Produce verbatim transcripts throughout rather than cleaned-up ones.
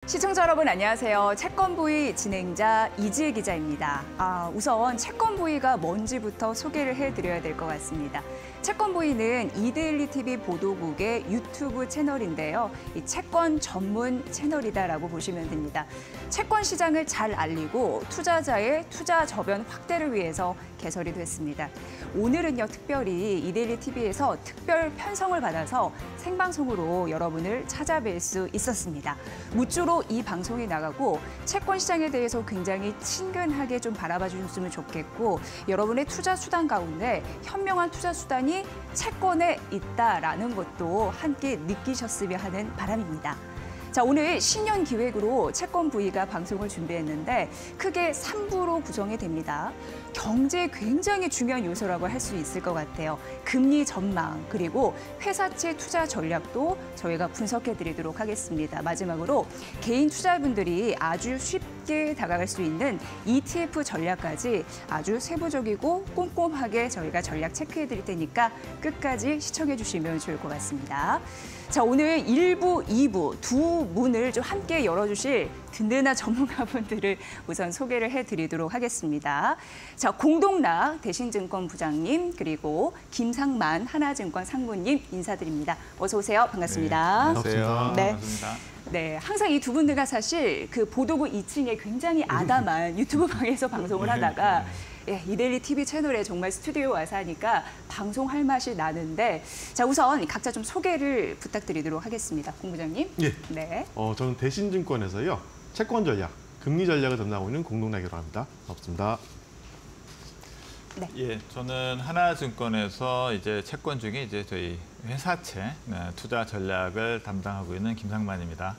시청자 여러분 안녕하세요. 채권부의 진행자 이지혜 기자입니다. 아, 우선 채권부의가 뭔지부터 소개를 해드려야 될 것 같습니다. 채권부의는 이데일리티비 보도국의 유튜브 채널인데요. 이 채권 전문 채널이다라고 보시면 됩니다. 채권 시장을 잘 알리고 투자자의 투자 저변 확대를 위해서 개설이 됐습니다. 오늘은요, 특별히 이데일리티비에서 특별 편성을 받아서 생방송으로 여러분을 찾아뵐 수 있었습니다. 무주로 이 방송이 나가고 채권 시장에 대해서 굉장히 친근하게 좀 바라봐 주셨으면 좋겠고, 여러분의 투자 수단 가운데 현명한 투자 수단이 채권에 있다라는 것도 함께 느끼셨으면 하는 바람입니다. 자, 오늘 신년 기획으로 채권부의가 방송을 준비했는데 크게 삼 부로 구성이 됩니다. 경제에 굉장히 중요한 요소라고 할 수 있을 것 같아요. 금리 전망, 그리고 회사채 투자 전략도 저희가 분석해드리도록 하겠습니다. 마지막으로 개인 투자분들이 아주 쉽게 다가갈 수 있는 이티에프 전략까지 아주 세부적이고 꼼꼼하게 저희가 전략 체크해드릴 테니까 끝까지 시청해주시면 좋을 것 같습니다. 자, 오늘 일 부, 이 부 두 문을 좀 함께 열어주실 든든한 전문가분들을 우선 소개를 해드리도록 하겠습니다. 자, 공동락 대신증권 부장님, 그리고 김상만 하나증권 상무님 인사드립니다. 어서 오세요. 반갑습니다. 네, 안녕하세요. 네. 반갑습니다. 네, 항상 이 두 분들과 사실 그 보도국 이 층에 굉장히 아담한 유튜브 방에서 방송을 하다가 예, 이데일리티비 채널에 정말 스튜디오 와서 하니까 방송할 맛이 나는데, 자, 우선 각자 좀 소개를 부탁드리도록 하겠습니다. 공 부장님. 예. 네. 어, 저는 대신증권에서요, 채권 전략, 금리 전략을 담당하고 있는 공동락이라고 합니다. 반갑습니다. 네. 예, 저는 하나증권에서 이제 채권 중에 이제 저희 회사채 네, 투자 전략을 담당하고 있는 김상만입니다.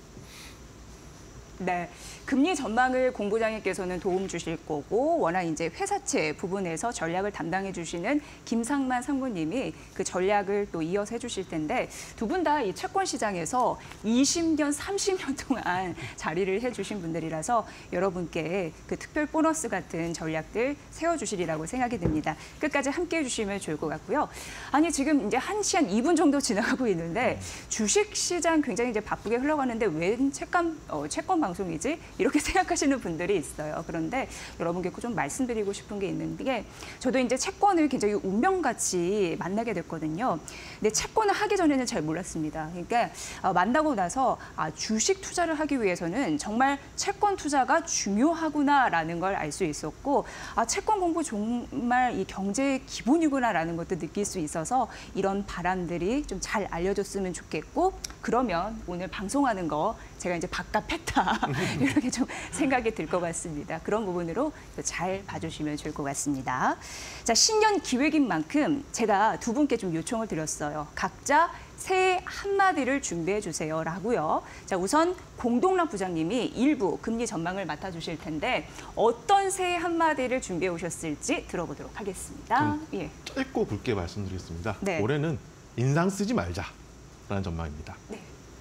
네, 금리 전망을 공 부장님께서는 도움 주실 거고, 워낙 이제 회사채 부분에서 전략을 담당해 주시는 김상만 상무님이 그 전략을 또 이어서 해주실 텐데, 두 분 다 이 채권 시장에서 이십 년, 삼십 년 동안 자리를 해주신 분들이라서 여러분께 그 특별 보너스 같은 전략들 세워주시리라고 생각이 듭니다. 끝까지 함께 해주시면 좋을 것 같고요. 아니, 지금 이제 한 시간 이 분 정도 지나가고 있는데 주식 시장 굉장히 이제 바쁘게 흘러가는데 웬 채권, 어, 채권 방송이지? 이렇게 생각하시는 분들이 있어요. 그런데 여러분께 좀 말씀드리고 싶은 게 있는 게, 저도 이제 채권을 굉장히 운명같이 만나게 됐거든요. 근데 채권을 하기 전에는 잘 몰랐습니다. 그러니까 만나고 나서 아, 주식 투자를 하기 위해서는 정말 채권 투자가 중요하구나라는 걸 알 수 있었고, 아, 채권 공부 정말 이 경제의 기본이구나라는 것도 느낄 수 있어서 이런 바람들이 좀 잘 알려졌으면 좋겠고, 그러면 오늘 방송하는 거 제가 이제 밥값했다 이렇게 좀 생각이 들 것 같습니다. 그런 부분으로 잘 봐주시면 좋을 것 같습니다. 자, 신년 기획인 만큼 제가 두 분께 좀 요청을 드렸어요. 각자 새해 한마디를 준비해 주세요라고요. 자, 우선 공동락 부장님이 일부 금리 전망을 맡아주실 텐데 어떤 새해 한마디를 준비해 오셨을지 들어보도록 하겠습니다. 예. 짧고 굵게 말씀드리겠습니다. 네. 올해는 인상 쓰지 말자라는 전망입니다. 네.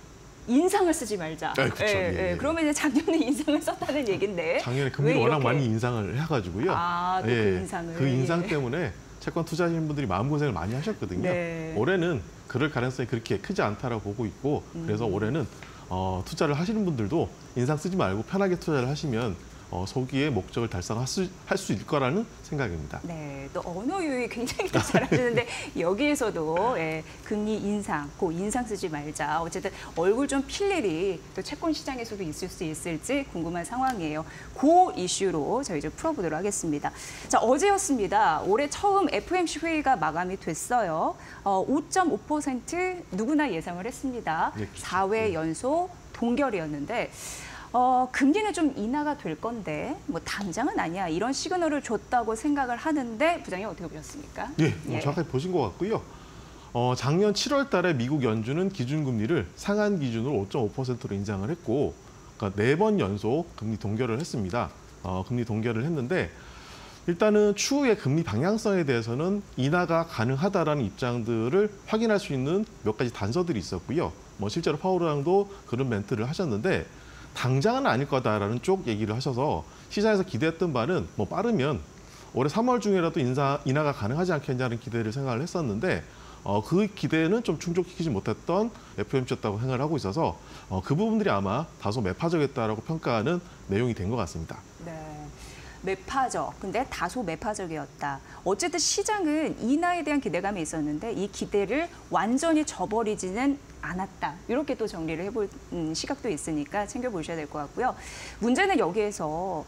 인상을 쓰지 말자. 네, 그렇죠. 예, 예, 예. 예. 그러면 이제 작년에 인상을 썼다는 얘긴데. 작년에 금리를 왜 워낙 이렇게... 많이 인상을 해가지고요. 아, 또 그 인상을. 그 인상 예. 때문에 채권 투자하시는 분들이 마음고생을 많이 하셨거든요. 네. 올해는 그럴 가능성이 그렇게 크지 않다라고 보고 있고, 그래서 음. 올해는 어, 투자를 하시는 분들도 인상 쓰지 말고 편하게 투자를 하시면 어, 소기의 목적을 달성할 수, 할 수 있을 거라는 생각입니다. 네, 또 언어 유희 굉장히 잘하시는데 여기에서도 예, 금리 인상, 그 인상 쓰지 말자. 어쨌든 얼굴 좀 필 일이 또 채권 시장에서도 있을 수 있을지 궁금한 상황이에요. 그 이슈로 저희 좀 풀어보도록 하겠습니다. 자, 어제였습니다. 올해 처음 에프오엠씨 회의가 마감이 됐어요. 어, 오 점 오 퍼센트 누구나 예상을 했습니다. 네, 그렇죠. 사 회 연속 동결이었는데 어, 금리는 좀 인하가 될 건데 뭐 당장은 아니야. 이런 시그널을 줬다고 생각을 하는데 부장님 어떻게 보셨습니까? 예, 뭐 정확하게 보신 것 같고요. 어, 작년 칠월 달에 미국 연준은 기준금리를 상한 기준으로 오 점 오 퍼센트로 인상을 했고, 그러니까 네 번 연속 금리 동결을 했습니다. 어, 금리 동결을 했는데 일단은 추후의 금리 방향성에 대해서는 인하가 가능하다라는 입장들을 확인할 수 있는 몇 가지 단서들이 있었고요. 뭐 실제로 파월 의장도 그런 멘트를 하셨는데 당장은 아닐 거다라는 쪽 얘기를 하셔서 시장에서 기대했던 바는 뭐 빠르면 올해 삼월 중에라도 인사, 인하가 가능하지 않겠냐는 기대를 생각을 했었는데 어, 그 기대는 좀 충족시키지 못했던 에프오엠씨였다고 생각을 하고 있어서 어, 그 부분들이 아마 다소 매파적이었다라고 평가하는 내용이 된 것 같습니다. 네. 매파적, 근데 다소 매파적이었다. 어쨌든 시장은 인하에 대한 기대감이 있었는데 이 기대를 완전히 저버리지는 않았다. 이렇게 또 정리를 해볼 음, 시각도 있으니까 챙겨보셔야 될 것 같고요. 문제는 여기에서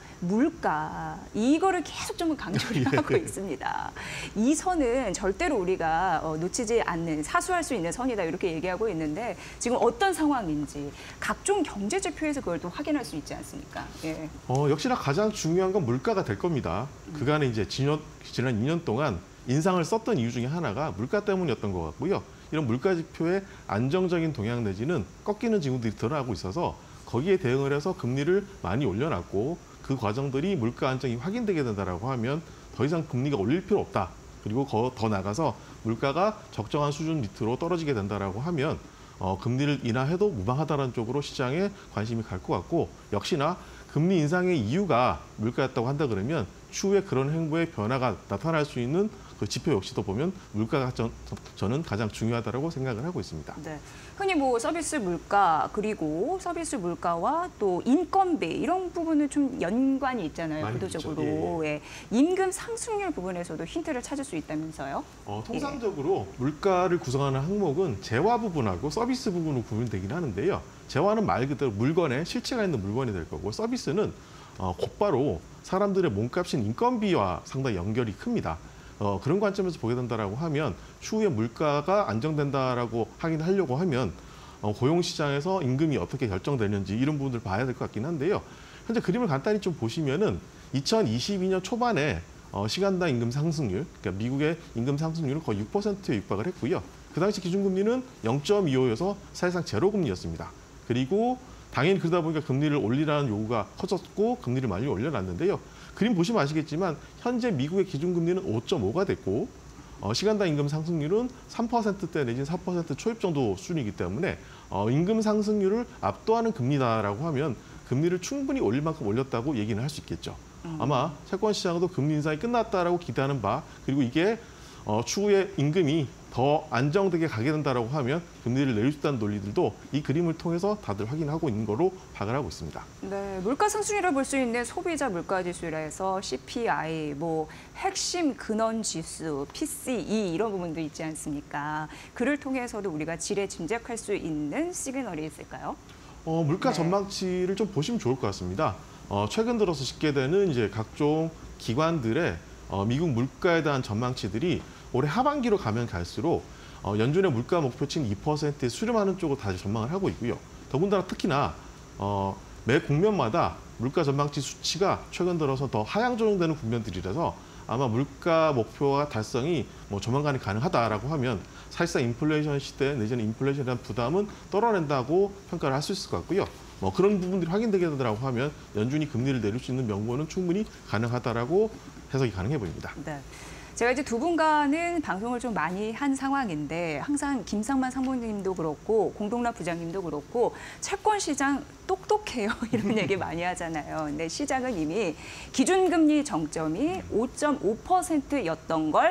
물가, 이거를 계속 좀 강조를 하고 있습니다. 이 선은 절대로 우리가 어, 놓치지 않는, 사수할 수 있는 선이다. 이렇게 얘기하고 있는데 지금 어떤 상황인지 각종 경제 지표에서 그걸 또 확인할 수 있지 않습니까? 예. 어, 역시나 가장 중요한 건 물가가 될 겁니다. 그간에 이제 지난, 지난 이 년 동안 인상을 썼던 이유 중에 하나가 물가 때문이었던 것 같고요. 이런 물가 지표의 안정적인 동향 내지는 꺾이는 징후들이 드러나고 있어서 거기에 대응을 해서 금리를 많이 올려놨고 그 과정들이 물가 안정이 확인되게 된다라고 하면 더 이상 금리가 올릴 필요 없다. 그리고 더 나가서 물가가 적정한 수준 밑으로 떨어지게 된다라고 하면 어, 금리를 인하해도 무방하다는 쪽으로 시장에 관심이 갈 것 같고 역시나 금리 인상의 이유가 물가였다고 한다 그러면 추후에 그런 행보의 변화가 나타날 수 있는 그 지표 역시도 보면 물가가 전, 저는 가장 중요하다고 생각을 하고 있습니다. 네. 흔히 뭐 서비스 물가 그리고 서비스 물가와 또 인건비 이런 부분은 좀 연관이 있잖아요. 구도적으로. 예. 예. 임금 상승률 부분에서도 힌트를 찾을 수 있다면서요? 어, 통상적으로 예. 물가를 구성하는 항목은 재화 부분하고 서비스 부분으로 구분되긴 하는데요. 재화는 말 그대로 물건에 실체가 있는 물건이 될 거고 서비스는 어, 곧바로 사람들의 몸값인 인건비와 상당히 연결이 큽니다. 어, 그런 관점에서 보게 된다라고 하면 추후에 물가가 안정된다라고 확인하려고 하면 어, 고용시장에서 임금이 어떻게 결정되는지 이런 부분들 봐야 될 것 같긴 한데요. 현재 그림을 간단히 좀 보시면은 이천이십이 년 초반에 어, 시간당 임금 상승률, 그러니까 미국의 임금 상승률은 거의 육 퍼센트에 육박을 했고요. 그 당시 기준금리는 영 점 이오여서 사실상 제로금리였습니다. 그리고 당연히 그러다 보니까 금리를 올리라는 요구가 커졌고 금리를 많이 올려놨는데요. 그림 보시면 아시겠지만 현재 미국의 기준금리는 오 점 오가 됐고 어, 시간당 임금 상승률은 삼 퍼센트대 내지는 사 퍼센트 초입 정도 수준이기 때문에 어, 임금 상승률을 압도하는 금리다라고 하면 금리를 충분히 올릴 만큼 올렸다고 얘기는 할 수 있겠죠. 아마 채권 시장도 금리 인상이 끝났다라고 기대하는 바 그리고 이게 어, 추후에 임금이 더 안정되게 가게 된다라고 하면 금리를 내릴 수 있다는 논리들도 이 그림을 통해서 다들 확인하고 있는 거로 파악을 하고 있습니다. 네, 물가 상승률을 볼 수 있는 소비자 물가 지수라 해서 씨피아이, 뭐 핵심 근원 지수, 피씨이 이런 부분도 있지 않습니까? 그를 통해서도 우리가 지레 짐작할 수 있는 시그널이 있을까요? 어, 물가 네. 전망치를 좀 보시면 좋을 것 같습니다. 어, 최근 들어서 집계되는 이제 각종 기관들의 어, 미국 물가에 대한 전망치들이 올해 하반기로 가면 갈수록 어, 연준의 물가 목표치인 이 퍼센트에 수렴하는 쪽으로 다시 전망을 하고 있고요. 더군다나 특히나 어, 매 국면마다 물가 전망치 수치가 최근 들어서 더 하향 조정되는 국면들이라서 아마 물가 목표와 달성이 뭐 조만간에 가능하다라고 하면 사실상 인플레이션 시대 내지는 인플레이션에 대한 부담은 떨어낸다고 평가를 할 수 있을 것 같고요. 뭐 그런 부분들이 확인되게 되더라고 하면 연준이 금리를 내릴 수 있는 명분은 충분히 가능하다라고 해석이 가능해 보입니다. 네. 제가 이제 두 분과는 방송을 좀 많이 한 상황인데 항상 김상만 상무님도 그렇고 공동랍 부장님도 그렇고 채권 시장 똑똑해요 이런 얘기 많이 하잖아요. 근데 시장은 이미 기준금리 정점이 오 점 오 퍼센트였던 걸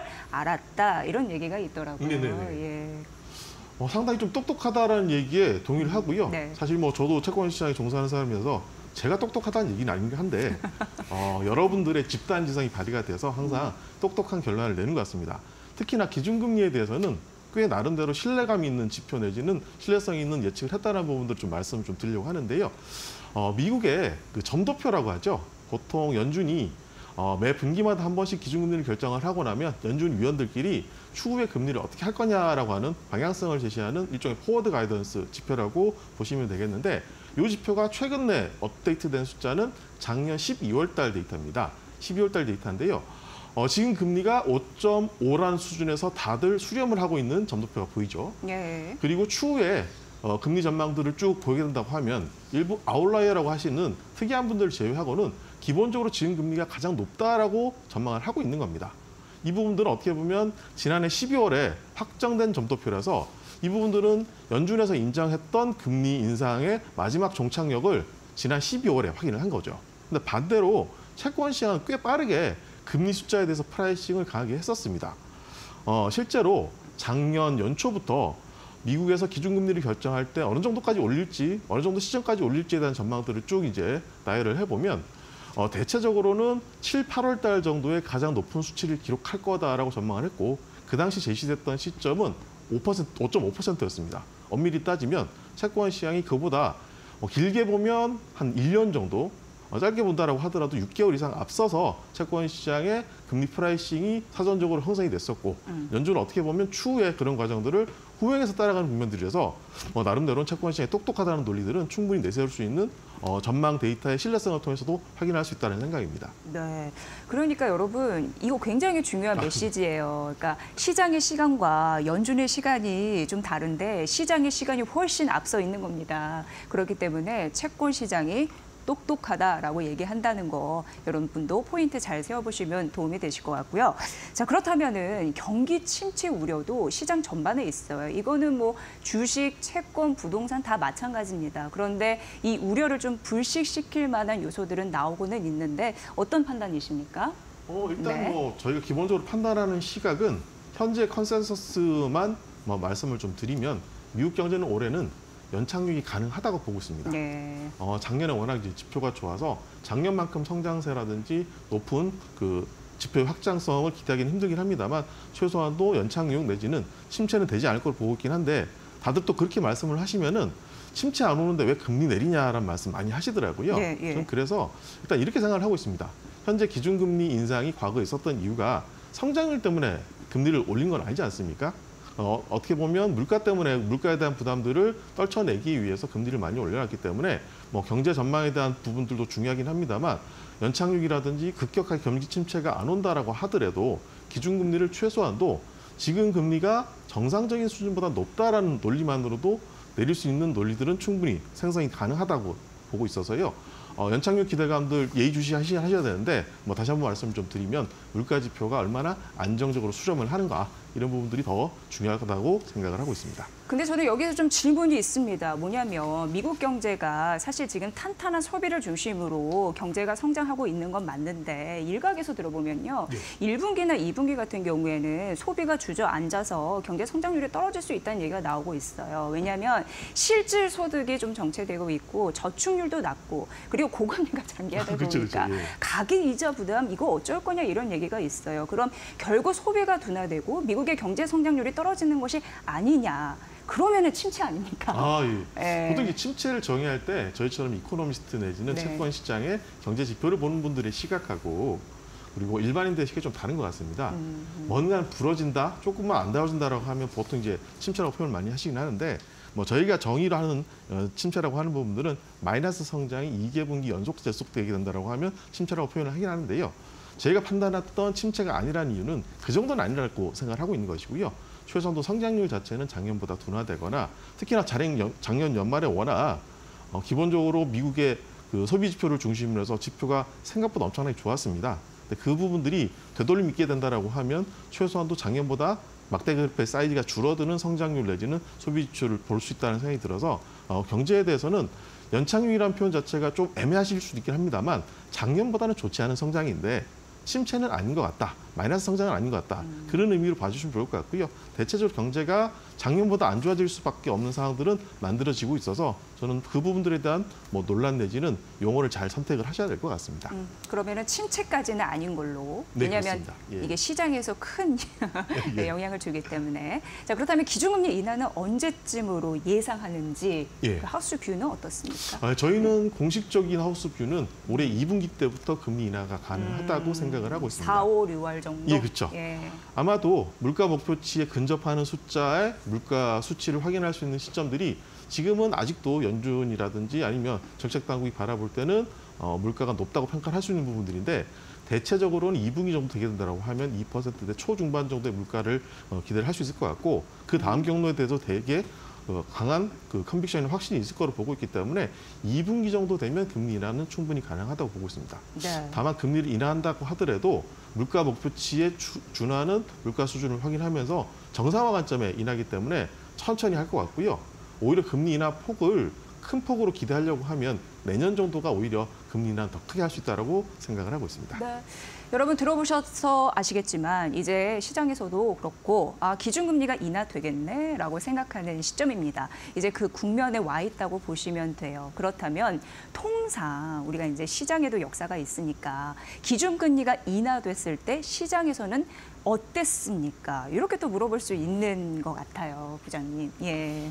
알았다 이런 얘기가 있더라고요. 네네네. 예. 어, 상당히 좀 똑똑하다라는 얘기에 동의를 하고요. 네. 사실 뭐 저도 채권 시장에 종사하는 사람이어서 제가 똑똑하다는 얘기는 아닌긴 한데 어, 여러분들의 집단 지성이 발휘가 돼서 항상 똑똑한 결론을 내는 것 같습니다. 특히나 기준금리에 대해서는 꽤 나름대로 신뢰감이 있는 지표 내지는 신뢰성이 있는 예측을 했다는 부분들을 좀 말씀을 좀 드리려고 하는데요. 어, 미국의 그 점도표라고 하죠. 보통 연준이 어, 매 분기마다 한 번씩 기준금리를 결정을 하고 나면 연준 위원들끼리 추후에 금리를 어떻게 할 거냐라고 하는 방향성을 제시하는 일종의 포워드 가이던스 지표라고 보시면 되겠는데 이 지표가 최근에 업데이트된 숫자는 작년 십이월 달 데이터입니다. 십이월 달 데이터인데요. 어, 지금 금리가 오 점 오라는 수준에서 다들 수렴을 하고 있는 점도표가 보이죠. 예. 그리고 추후에 어, 금리 전망들을 쭉 보게 된다고 하면 일부 아웃라이어라고 하시는 특이한 분들을 제외하고는 기본적으로 지금 금리가 가장 높다라고 전망을 하고 있는 겁니다. 이 부분들은 어떻게 보면 지난해 십이월에 확정된 점도표라서 이 부분들은 연준에서 인정했던 금리 인상의 마지막 종착역을 지난 십이월에 확인을 한 거죠. 근데 반대로 채권 시장은 꽤 빠르게 금리 숫자에 대해서 프라이싱을 강하게 했었습니다. 어, 실제로 작년 연초부터 미국에서 기준금리를 결정할 때 어느 정도까지 올릴지, 어느 정도 시점까지 올릴지에 대한 전망들을 쭉 이제 나열을 해보면 어, 대체적으로는 칠, 팔월 달 정도에 가장 높은 수치를 기록할 거다라고 전망을 했고 그 당시 제시됐던 시점은 오 퍼센트, 오 점 오 퍼센트였습니다. 엄밀히 따지면 채권 시장이 그보다 어, 길게 보면 한 일 년 정도, 어, 짧게 본다라고 하더라도 육 개월 이상 앞서서 채권 시장의 금리 프라이싱이 사전적으로 형성이 됐었고 음. 연준은 어떻게 보면 추후에 그런 과정들을 후행해서 따라가는 국면들이라서 어, 나름대로는 채권 시장이 똑똑하다는 논리들은 충분히 내세울 수 있는 어, 전망 데이터의 신뢰성을 통해서도 확인할 수 있다는 생각입니다. 네. 그러니까 여러분, 이거 굉장히 중요한 메시지예요. 그러니까 시장의 시간과 연준의 시간이 좀 다른데 시장의 시간이 훨씬 앞서 있는 겁니다. 그렇기 때문에 채권 시장이 똑똑하다라고 얘기한다는 거 여러분도 포인트 잘 세워보시면 도움이 되실 것 같고요. 자, 그렇다면은 경기 침체 우려도 시장 전반에 있어요. 이거는 뭐 주식, 채권, 부동산 다 마찬가지입니다. 그런데 이 우려를 좀 불식시킬 만한 요소들은 나오고는 있는데 어떤 판단이십니까? 어, 일단 네. 뭐 저희가 기본적으로 판단하는 시각은 현재 컨센서스만 뭐 말씀을 좀 드리면 미국 경제는 올해는 연착륙이 가능하다고 보고 있습니다. 네. 어, 작년에 워낙 이제 지표가 좋아서 작년만큼 성장세라든지 높은 그 지표의 확장성을 기대하기는 힘들긴 합니다만 최소한도 연착륙 내지는 침체는 되지 않을 걸 보고 있긴 한데 다들 또 그렇게 말씀을 하시면은 침체 안 오는데 왜 금리 내리냐라는 말씀 많이 하시더라고요. 예, 예. 저는 그래서 일단 이렇게 생각을 하고 있습니다. 현재 기준금리 인상이 과거에 있었던 이유가 성장률 때문에 금리를 올린 건 아니지 않습니까? 어, 어떻게 보면 물가 때문에 물가에 대한 부담들을 떨쳐내기 위해서 금리를 많이 올려놨기 때문에 뭐 경제 전망에 대한 부분들도 중요하긴 합니다만 연착륙이라든지 급격하게 경기 침체가 안 온다라고 하더라도 기준금리를 최소한도 지금 금리가 정상적인 수준보다 높다라는 논리만으로도 내릴 수 있는 논리들은 충분히 생성이 가능하다고 보고 있어서요. 어, 연착륙 기대감들 예의주시하셔야 되는데 뭐 다시 한번 말씀 좀 드리면 물가 지표가 얼마나 안정적으로 수렴을 하는가 이런 부분들이 더 중요하다고 생각을 하고 있습니다. 근데 저는 여기서 좀 질문이 있습니다. 뭐냐면 미국 경제가 사실 지금 탄탄한 소비를 중심으로 경제가 성장하고 있는 건 맞는데 일각에서 들어보면요. 네. 일 분기나 이 분기 같은 경우에는 소비가 주저앉아서 경제 성장률이 떨어질 수 있다는 얘기가 나오고 있어요. 왜냐하면 실질 소득이 좀 정체되고 있고 저축률도 낮고 그리고 고금리가 장기화되다 그쵸, 보니까 그쵸, 예. 가계 이자 부담 이거 어쩔 거냐 이런 얘기가 있어요. 그럼 결국 소비가 둔화되고 미국의 경제 성장률이 떨어지는 것이 아니냐. 그러면은 침체 아닙니까? 아, 예. 예. 보통 이 침체를 정의할 때 저희처럼 이코노미스트 내지는 네. 채권 시장의 경제 지표를 보는 분들의 시각하고 그리고 일반인들의 시각이 좀 다른 것 같습니다. 음, 음. 뭔가 부러진다, 조금만 안 나아진다라고 하면 보통 이제 침체라고 표현을 많이 하시긴 하는데 뭐 저희가 정의로 하는 어, 침체라고 하는 부분들은 마이너스 성장이 이 개 분기 연속 지속되게 된다라고 하면 침체라고 표현을 하긴 하는데요. 저희가 판단했던 침체가 아니라는 이유는 그 정도는 아니라고 생각을 하고 있는 것이고요. 최소한도 성장률 자체는 작년보다 둔화되거나 특히나 작년 연말에 워낙 어, 기본적으로 미국의 그 소비 지표를 중심으로 해서 지표가 생각보다 엄청나게 좋았습니다. 근데 그 부분들이 되돌림 있게 된다라고 하면 최소한도 작년보다 막대 그래프의 사이즈가 줄어드는 성장률 내지는 소비 지표를 볼 수 있다는 생각이 들어서 어, 경제에 대해서는 연착륙이라는 표현 자체가 좀 애매하실 수도 있긴 합니다만 작년보다는 좋지 않은 성장인데 침체는 아닌 것 같다. 마이너스 성장은 아닌 것 같다. 음. 그런 의미로 봐주시면 좋을 것 같고요. 대체적으로 경제가 작년보다 안 좋아질 수밖에 없는 상황들은 만들어지고 있어서 저는 그 부분들에 대한 뭐 논란 내지는 용어를 잘 선택을 하셔야 될 것 같습니다. 음, 그러면은 침체까지는 아닌 걸로. 네, 왜냐하면 그렇습니다. 예. 이게 시장에서 큰 네, 예. 영향을 주기 때문에. 자, 그렇다면 기준금리 인하는 언제쯤으로 예상하는지 예. 그 하우스 뷰는 어떻습니까? 아, 저희는 공식적인 하우스 뷰는 올해 이 분기 때부터 금리 인하가 가능하다고 음, 생각을 하고 있습니다. 사, 오, 유월 정도. 예, 그렇죠. 예. 아마도 물가 목표치에 근접하는 숫자의 물가 수치를 확인할 수 있는 시점들이 지금은 아직도 연준이라든지 아니면 정책 당국이 바라볼 때는 어, 물가가 높다고 평가를 할 수 있는 부분들인데 대체적으로는 이 분기 정도 되게 된다고 하면 이 퍼센트대 초중반 정도의 물가를 어, 기대를 할 수 있을 것 같고 그 다음 경로에 대해서 되게 어, 강한 그 컨빅션이 확신이 있을 거로 보고 있기 때문에 이 분기 정도 되면 금리 인하는 충분히 가능하다고 보고 있습니다. 네. 다만 금리를 인하한다고 하더라도 물가 목표치에 주, 준하는 물가 수준을 확인하면서 정상화 관점에 인하기 때문에 천천히 할 것 같고요. 오히려 금리 인하 폭을 큰 폭으로 기대하려고 하면 내년 정도가 오히려 금리 인하는 더 크게 할 수 있다고 생각을 하고 있습니다. 네. 여러분 들어보셔서 아시겠지만 이제 시장에서도 그렇고 아 기준금리가 인하되겠네라고 생각하는 시점입니다. 이제 그 국면에 와 있다고 보시면 돼요. 그렇다면 통상 우리가 이제 시장에도 역사가 있으니까 기준금리가 인하됐을 때 시장에서는 어땠습니까? 이렇게 또 물어볼 수 있는 것 같아요, 부장님. 예.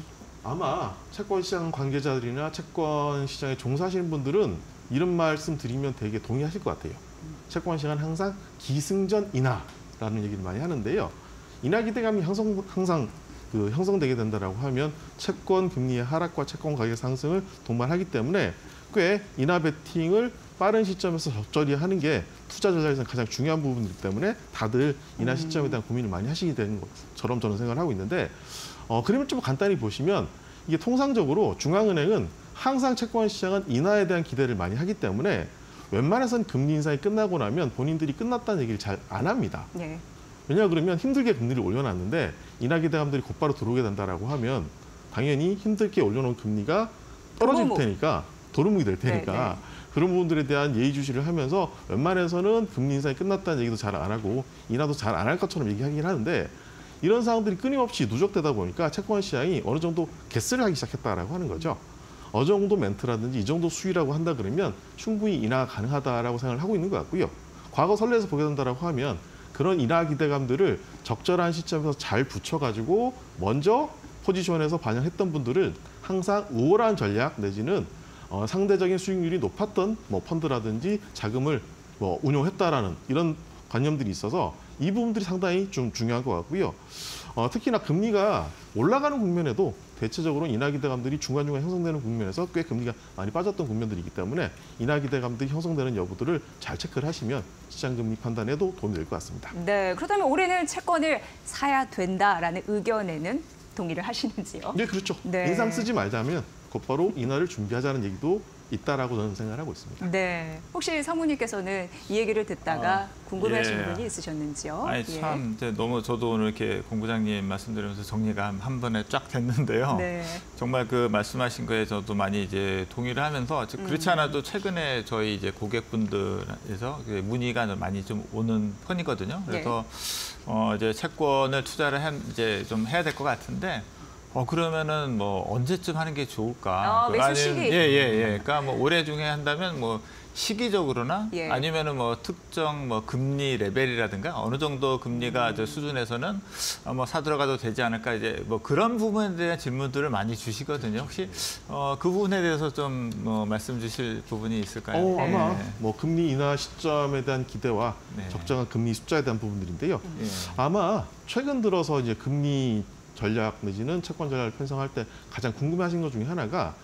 아마 채권 시장 관계자들이나 채권 시장에 종사하시는 분들은 이런 말씀 드리면 되게 동의하실 것 같아요. 채권 시장은 항상 기승전 인하라는 얘기를 많이 하는데요. 인하 기대감이 형성, 항상 그 형성되게 된다라고 하면 채권 금리의 하락과 채권 가격 상승을 동반하기 때문에 꽤 인하 베팅을 빠른 시점에서 적절히 하는 게 투자 전략에서 가장 중요한 부분이기 때문에 다들 인하 시점에 대한 고민을 많이 하시게 되는 것처럼 저는 생각을 하고 있는데 어, 그림을 좀 간단히 보시면 이게 통상적으로 중앙은행은 항상 채권 시장은 인하에 대한 기대를 많이 하기 때문에 웬만해서는 금리 인상이 끝나고 나면 본인들이 끝났다는 얘기를 잘 안 합니다. 네. 왜냐 그러면 힘들게 금리를 올려놨는데 인하 기대감들이 곧바로 들어오게 된다라고 하면 당연히 힘들게 올려놓은 금리가 떨어질 도루묵. 테니까 도루묵이 될 테니까 네, 네. 그런 부분들에 대한 예의주시를 하면서 웬만해서는 금리 인상이 끝났다는 얘기도 잘 안 하고 인하도 잘 안 할 것처럼 얘기하긴 하는데 이런 상황들이 끊임없이 누적되다 보니까 채권 시장이 어느 정도 개스를 하기 시작했다라고 하는 거죠. 어느 정도 멘트라든지 이 정도 수위라고 한다 그러면 충분히 인하가 가능하다라고 생각을 하고 있는 것 같고요. 과거 선례에서 보게 된다라고 하면 그런 인하 기대감들을 적절한 시점에서 잘 붙여가지고 먼저 포지션에서 반영했던 분들은 항상 우월한 전략 내지는 어, 상대적인 수익률이 높았던 뭐 펀드라든지 자금을 뭐 운용했다라는 이런 관념들이 있어서 이 부분들이 상당히 좀 중요한 것 같고요. 어, 특히나 금리가 올라가는 국면에도 대체적으로 인하 기대감들이 중간중간 형성되는 국면에서 꽤 금리가 많이 빠졌던 국면들이기 때문에 인하 기대감들이 형성되는 여부들을 잘 체크를 하시면 시장 금리 판단에도 도움이 될 것 같습니다. 네. 그렇다면 올해는 채권을 사야 된다라는 의견에는 동의를 하시는지요? 네, 그렇죠. 네. 인상 쓰지 말자면 곧바로 인하를 준비하자는 얘기도 있다라고 저는 생각을 하고 있습니다. 네. 혹시 사모님께서는 이 얘기를 듣다가 아, 궁금해하신 예. 부분이 있으셨는지요? 아니 예. 참 이제 너무 저도 오늘 이렇게 공부장님 말씀드리면서 정리가 한- 한 번에 쫙 됐는데요. 네. 정말 그 말씀하신 거에 저도 많이 이제 동의를 하면서 즉 그렇지 음. 않아도 최근에 저희 이제 고객분들에서 그 문의가 많이 좀 오는 편이거든요. 그래서 네. 어 이제 채권을 투자를 해, 이제 좀 해야 될 것 같은데. 어 그러면은 뭐 언제쯤 하는 게 좋을까? 아, 매수 아니면- 시기. 예, 예, 예. 그러니까 뭐 올해 중에 한다면 뭐 시기적으로나 예. 아니면은 뭐 특정 뭐 금리 레벨이라든가 어느 정도 금리가 음. 이제 수준에서는 어, 뭐 사들어가도 되지 않을까 이제 뭐 그런 부분에 대한 질문들을 많이 주시거든요. 혹시 어, 그 부분에 대해서 좀 뭐 말씀 주실 부분이 있을까요? 어, 네. 아마 뭐 금리 인하 시점에 대한 기대와 네. 적정한 금리 숫자에 대한 부분들인데요. 예. 아마 최근 들어서 이제 금리 전략 내지는 채권 전략을 편성할 때 가장 궁금해하신 것 중에 하나가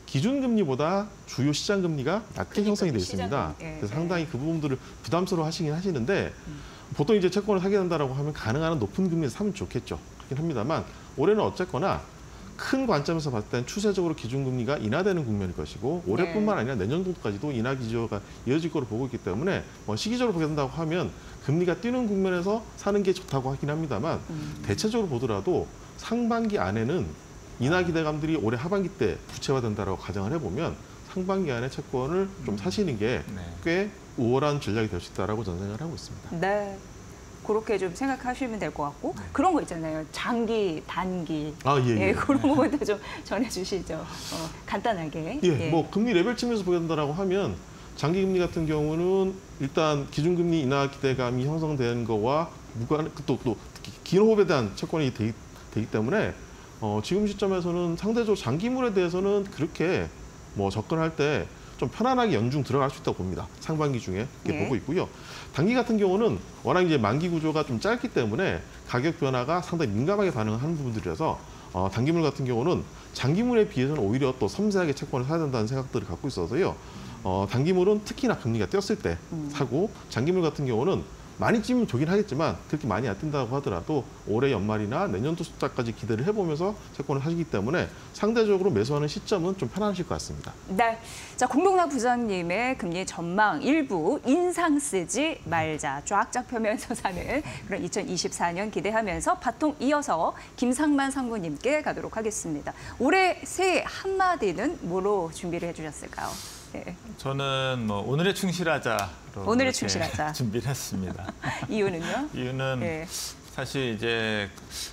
기준금리보다 주요 시장금리가 낮게 그러니까 형성이 되어 시장 있습니다. 금리. 예, 그래서 예. 상당히 그 부분들을 부담스러워 하시긴 하시는데 보통 이제 채권을 사게 된다라고 하면 가능한 한 높은 금리에서 사면 좋겠죠. 그렇긴 합니다만 올해는 어쨌거나 큰 관점에서 봤을 땐 추세적으로 기준금리가 인하되는 국면일 것이고 올해뿐만 아니라 내년도까지도 인하 기조가 이어질 거로 보고 있기 때문에 뭐 시기적으로 보게 된다고 하면 금리가 뛰는 국면에서 사는 게 좋다고 하긴 합니다만 음. 대체적으로 보더라도 상반기 안에는 인하 기대감들이 올해 하반기 때 부채화된다라고 가정을 해보면 상반기 안에 채권을 좀 사시는 게 꽤 네. 우월한 전략이 될 수 있다라고 저는 생각을 하고 있습니다. 네. 그렇게 좀 생각하시면 될 것 같고 그런 거 있잖아요. 장기, 단기. 아, 예, 예. 예, 그런 부분도 좀 전해주시죠. 어, 간단하게. 예, 뭐 금리 레벨 측면에서 보게 된다라고 하면 장기 금리 같은 경우는 일단 기준금리 인하 기대감이 형성되는 거와 무관 또, 또 특히 긴 호흡에 대한 채권이 되기, 되기 때문에 어, 지금 시점에서는 상대적으로 장기물에 대해서는 그렇게 뭐 접근할 때 좀 편안하게 연중 들어갈 수 있다고 봅니다. 상반기 중에 이렇게 예. 보고 있고요. 단기 같은 경우는 워낙 이제 만기 구조가 좀 짧기 때문에 가격 변화가 상당히 민감하게 반응하는 부분들이라서 어, 단기물 같은 경우는 장기물에 비해서는 오히려 또 섬세하게 채권을 사야 된다는 생각들을 갖고 있어서요. 어, 단기물은 특히나 금리가 뛰었을 때 음. 사고 장기물 같은 경우는 많이 찌면 좋긴 하겠지만 그렇게 많이 안 뜬다고 하더라도 올해 연말이나 내년도 숫자까지 기대를 해보면서 채권을 사시기 때문에 상대적으로 매수하는 시점은 좀 편하실 것 같습니다. 네. 자, 공동락 부장님의 금리 전망 일부 인상 쓰지 말자. 쫙쫙 펴면서 사는 그런 이천이십사 년 기대하면서 바통 이어서 김상만 상무님께 가도록 하겠습니다. 올해 새해 한마디는 뭐로 준비를 해주셨을까요? 네. 저는 뭐 오늘에 충실하자로 오늘에 충실하자. 준비를 했습니다. 이유는요? 이유는 네. 사실 이제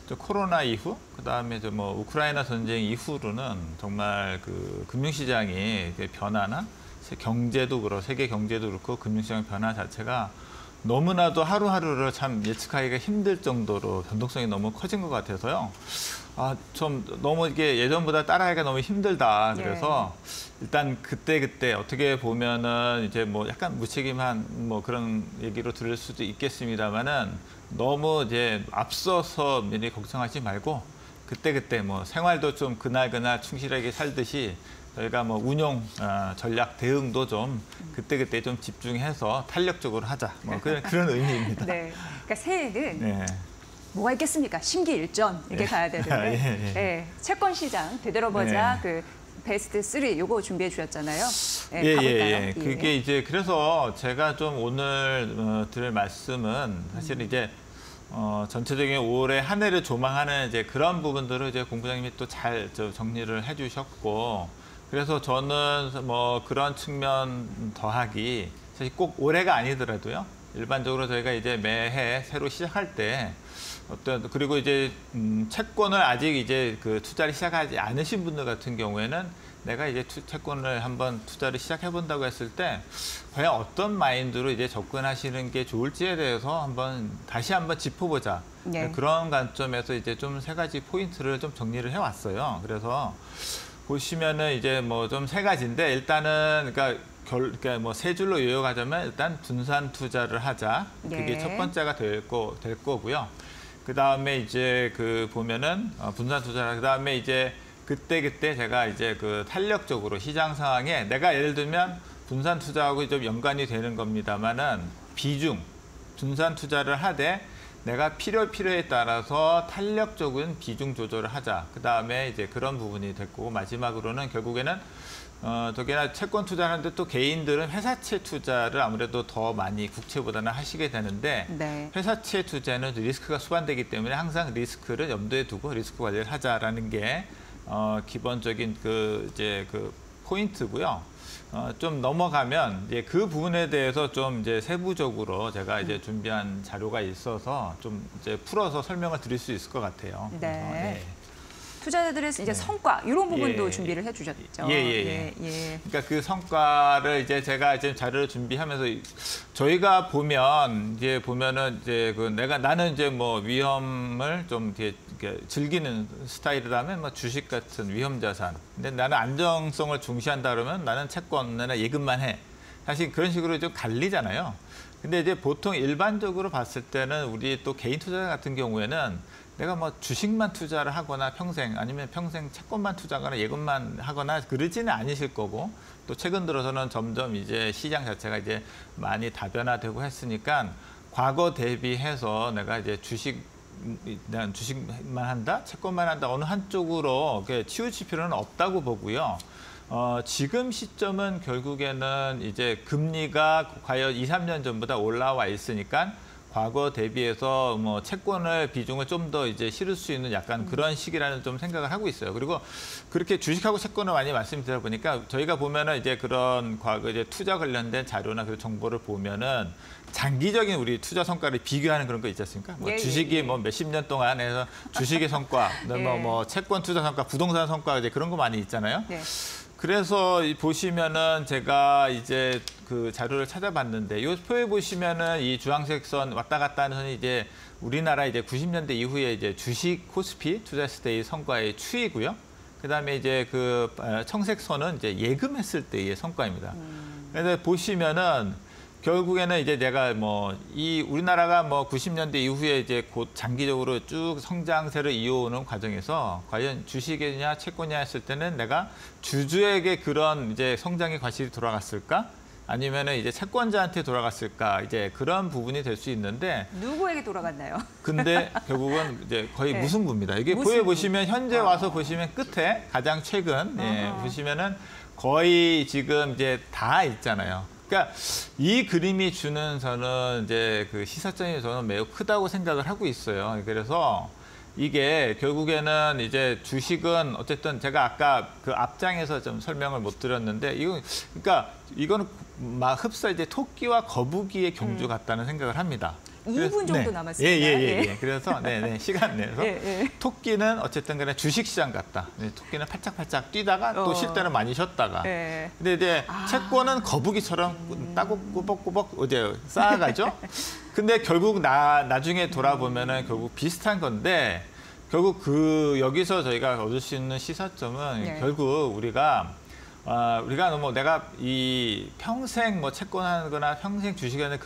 코로나 이후, 그다음에 이제 뭐 우크라이나 전쟁 이후로는 정말 그 금융시장이 변화나 경제도 그렇고 세계 경제도 그렇고 금융시장 변화 자체가 너무나도 하루하루를 참 예측하기가 힘들 정도로 변동성이 너무 커진 것 같아서요. 아, 좀 너무 이게 예전보다 따라하기가 너무 힘들다. 그래서 예. 일단 그때 그때 어떻게 보면은 이제 뭐 약간 무책임한 뭐 그런 얘기로 들을 수도 있겠습니다만은 너무 이제 앞서서 미리 걱정하지 말고 그때 그때 뭐 생활도 좀 그날 그날 충실하게 살듯이 저희가 뭐 운용 어, 전략 대응도 좀 그때 그때 좀 집중해서 탄력적으로 하자. 뭐 그런 그런 의미입니다. 네. 그러니까 새해는. 네. 뭐가 있겠습니까? 심기일전 이렇게 예. 가야 되는데 예, 예. 예, 채권 시장 되돌아보자 예. 그 베스트 쓰리 요거 준비해 주셨잖아요. 예, 예, 가볼까요? 예, 예. 그게 이제 그래서 제가 좀 오늘 어, 드릴 말씀은 사실 이제 어, 전체적인 올해 한 해를 조망하는 이제 그런 부분들을 이제 공부장님이 또 잘 정리를 해주셨고, 그래서 저는 뭐 그런 측면 더하기 사실 꼭 올해가 아니더라도요. 일반적으로 저희가 이제 매해 새로 시작할 때 어떤 그리고 이제 음, 채권을 아직 이제 그 투자를 시작하지 않으신 분들 같은 경우에는 내가 이제 투, 채권을 한번 투자를 시작해 본다고 했을 때 과연 어떤 마인드로 이제 접근하시는 게 좋을지에 대해서 한번 다시 한번 짚어보자. 네. 그런 관점에서 이제 좀 세 가지 포인트를 좀 정리를 해왔어요. 그래서 보시면은 이제 뭐 좀 세 가지인데 일단은 그러니까 결, 그러니까 뭐 세 줄로 요약하자면 일단 분산 투자를 하자. 그게 네. 첫 번째가 될 거, 될 거고요. 그 다음에 이제 그 보면은 어, 분산 투자. 그 다음에 이제 그때 그때 제가 이제 그 탄력적으로 시장 상황에 내가 예를 들면 분산 투자하고 좀 연관이 되는 겁니다만은 비중 분산 투자를 하되 내가 필요 필요에 따라서 탄력적인 비중 조절을 하자. 그 다음에 이제 그런 부분이 됐고 마지막으로는 결국에는 어, 더기나 채권 투자하는데 또 개인들은 회사채 투자를 아무래도 더 많이 국채보다는 하시게 되는데 네. 회사채 투자는 리스크가 수반되기 때문에 항상 리스크를 염두에 두고 리스크 관리를 하자라는 게 어, 기본적인 그 이제 그 포인트고요. 어, 좀 넘어가면 이제 그 부분에 대해서 좀 이제 세부적으로 제가 이제 준비한 자료가 있어서 좀 이제 풀어서 설명을 드릴 수 있을 것 같아요. 네. 그래서, 네. 투자자들의 이제 네. 성과 이런 부분도 예. 준비를 해주셨죠. 예, 예, 예. 예, 예. 그러니까 그 성과를 이제 제가 이제 자료를 준비하면서 저희가 보면 이제 보면은 이제 그 내가 나는 이제 뭐 위험을 좀 이렇게, 이렇게 즐기는 스타일이라면 뭐 주식 같은 위험 자산. 근데 나는 안정성을 중시한다 그러면 나는 채권이나 예금만 해. 사실 그런 식으로 좀 갈리잖아요. 근데 이제 보통 일반적으로 봤을 때는 우리 또 개인 투자자 같은 경우에는 내가 뭐 주식만 투자를 하거나 평생 아니면 평생 채권만 투자하거나 예금만 하거나 그러지는 않으실 거고 또 최근 들어서는 점점 이제 시장 자체가 이제 많이 다변화되고 했으니까 과거 대비해서 내가 이제 주식 난 주식만 한다, 채권만 한다 어느 한쪽으로 치우칠 필요는 없다고 보고요. 어, 지금 시점은 결국에는 이제 금리가 과연 이, 삼 년 전보다 올라와 있으니까 과거 대비해서 뭐 채권을 비중을 좀 더 이제 실을 수 있는 약간 그런 시기라는 좀 생각을 하고 있어요. 그리고 그렇게 주식하고 채권을 많이 말씀드려 보니까 저희가 보면은 이제 그런 과거 이제 투자 관련된 자료나 그 정보를 보면은 장기적인 우리 투자 성과를 비교하는 그런 거 있지 않습니까? 뭐 예, 주식이 예, 예. 뭐 몇십 년 동안 해서 주식의 성과, 예. 뭐, 뭐 채권 투자 성과, 부동산 성과 이제 그런 거 많이 있잖아요. 네. 그래서 보시면은 제가 이제 그 자료를 찾아봤는데 이 표에 보시면은 이 주황색 선 왔다 갔다 하는 선이 이제 우리나라 이제 구십 년대 이후에 이제 주식 코스피 투자했을 때의 성과의 추이고요. 그다음에 이제 그 청색 선은 이제 예금했을 때의 성과입니다. 음. 그래서 보시면은 결국에는 이제 내가 뭐 이 우리나라가 뭐 구십 년대 이후에 이제 곧 장기적으로 쭉 성장세를 이어오는 과정에서 과연 주식이냐 채권이냐 했을 때는 내가 주주에게 그런 이제 성장의 과실이 돌아갔을까? 아니면은 이제 채권자한테 돌아갔을까 이제 그런 부분이 될 수 있는데 누구에게 돌아갔나요? 근데 결국은 이제 거의 네. 무승부입니다. 이게 무승부. 보여 보시면 현재 와서 어. 보시면 끝에 가장 최근 예, 어허. 보시면은 거의 지금 이제 다 있잖아요. 그러니까 이 그림이 주는 저는 이제 그 시사점이 저는 매우 크다고 생각을 하고 있어요. 그래서 이게 결국에는 이제 주식은 어쨌든 제가 아까 그 앞장에서 좀 설명을 못 드렸는데 이거 그러니까 이거는 막 흡사 이제 토끼와 거북이의 경주 음. 같다는 생각을 합니다. 이 그래서- 분 정도 네. 남았습니다. 예, 예, 예, 예. 예. 그래서 네, 네. 시간 내서 예, 예. 토끼는 어쨌든 간에 주식시장 같다. 네, 토끼는 팔짝팔짝 뛰다가 또 어. 쉴 때는 많이 쉬었다가. 예. 근데 이제 아. 채권은 거북이처럼 따고 꾸벅꾸벅 이제 쌓아가죠. 근데 결국 나 나중에 돌아보면은 결국 비슷한 건데 결국 그 여기서 저희가 얻을 수 있는 시사점은 네. 결국 우리가 아, 우리가 너무 내가 이 평생 뭐 채권하거나 평생 주식하는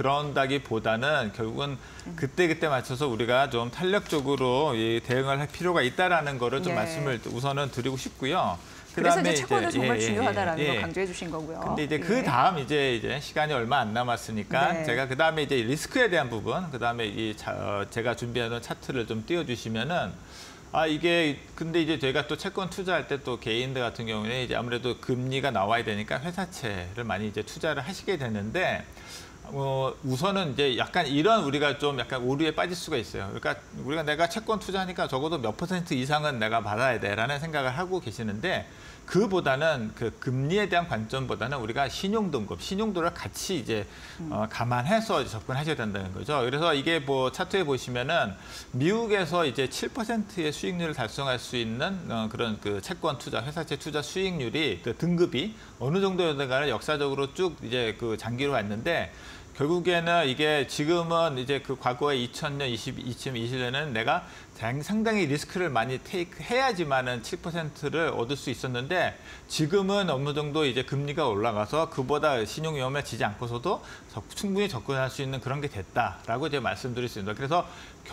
그런다기보다는 결국은 그때 그때 맞춰서 우리가 좀 탄력적으로 이 대응을 할 필요가 있다라는 거를 좀 네. 말씀을 우선은 드리고 싶고요. 그래서 그다음에 이제 채권도 이제- 정말 예, 예, 중요하다라는 예, 예. 걸 강조해 주신 거고요. 근데 이제 예. 그 다음 이제 이제 시간이 얼마 안 남았으니까 네. 제가 그 다음에 이제 리스크에 대한 부분, 그 다음에 이 자, 어, 제가 준비해놓은 차트를 좀 띄워주시면은 아 이게 근데 이제 저희가 또 채권 투자할 때 또 개인들 같은 경우에 이제 아무래도 금리가 나와야 되니까 회사채를 많이 이제 투자를 하시게 되는데. 어, 우선은 이제 약간 이런 우리가 좀 약간 오류에 빠질 수가 있어요. 그러니까 우리가 내가 채권 투자하니까 적어도 몇 퍼센트 이상은 내가 받아야 돼라는 생각을 하고 계시는데 그보다는 그 금리에 대한 관점보다는 우리가 신용 등급, 신용도를 같이 이제 어, 감안해서 접근하셔야 된다는 거죠. 그래서 이게 뭐 차트에 보시면은 미국에서 이제 칠 퍼센트의 수익률을 달성할 수 있는 어, 그런 그 채권 투자, 회사채 투자 수익률이 그 등급이 어느 정도였는가를 역사적으로 쭉 이제 그 장기로 왔는데 결국에는 이게 지금은 이제 그 과거에 이천 년, 이천이십 년에는 내가 상당히 리스크를 많이 테이크 해야지만은 칠 퍼센트를 얻을 수 있었는데 지금은 어느 정도 이제 금리가 올라가서 그보다 신용 위험해지지 않고서도 충분히 접근할 수 있는 그런 게 됐다라고 이제 말씀드릴 수 있습니다. 그래서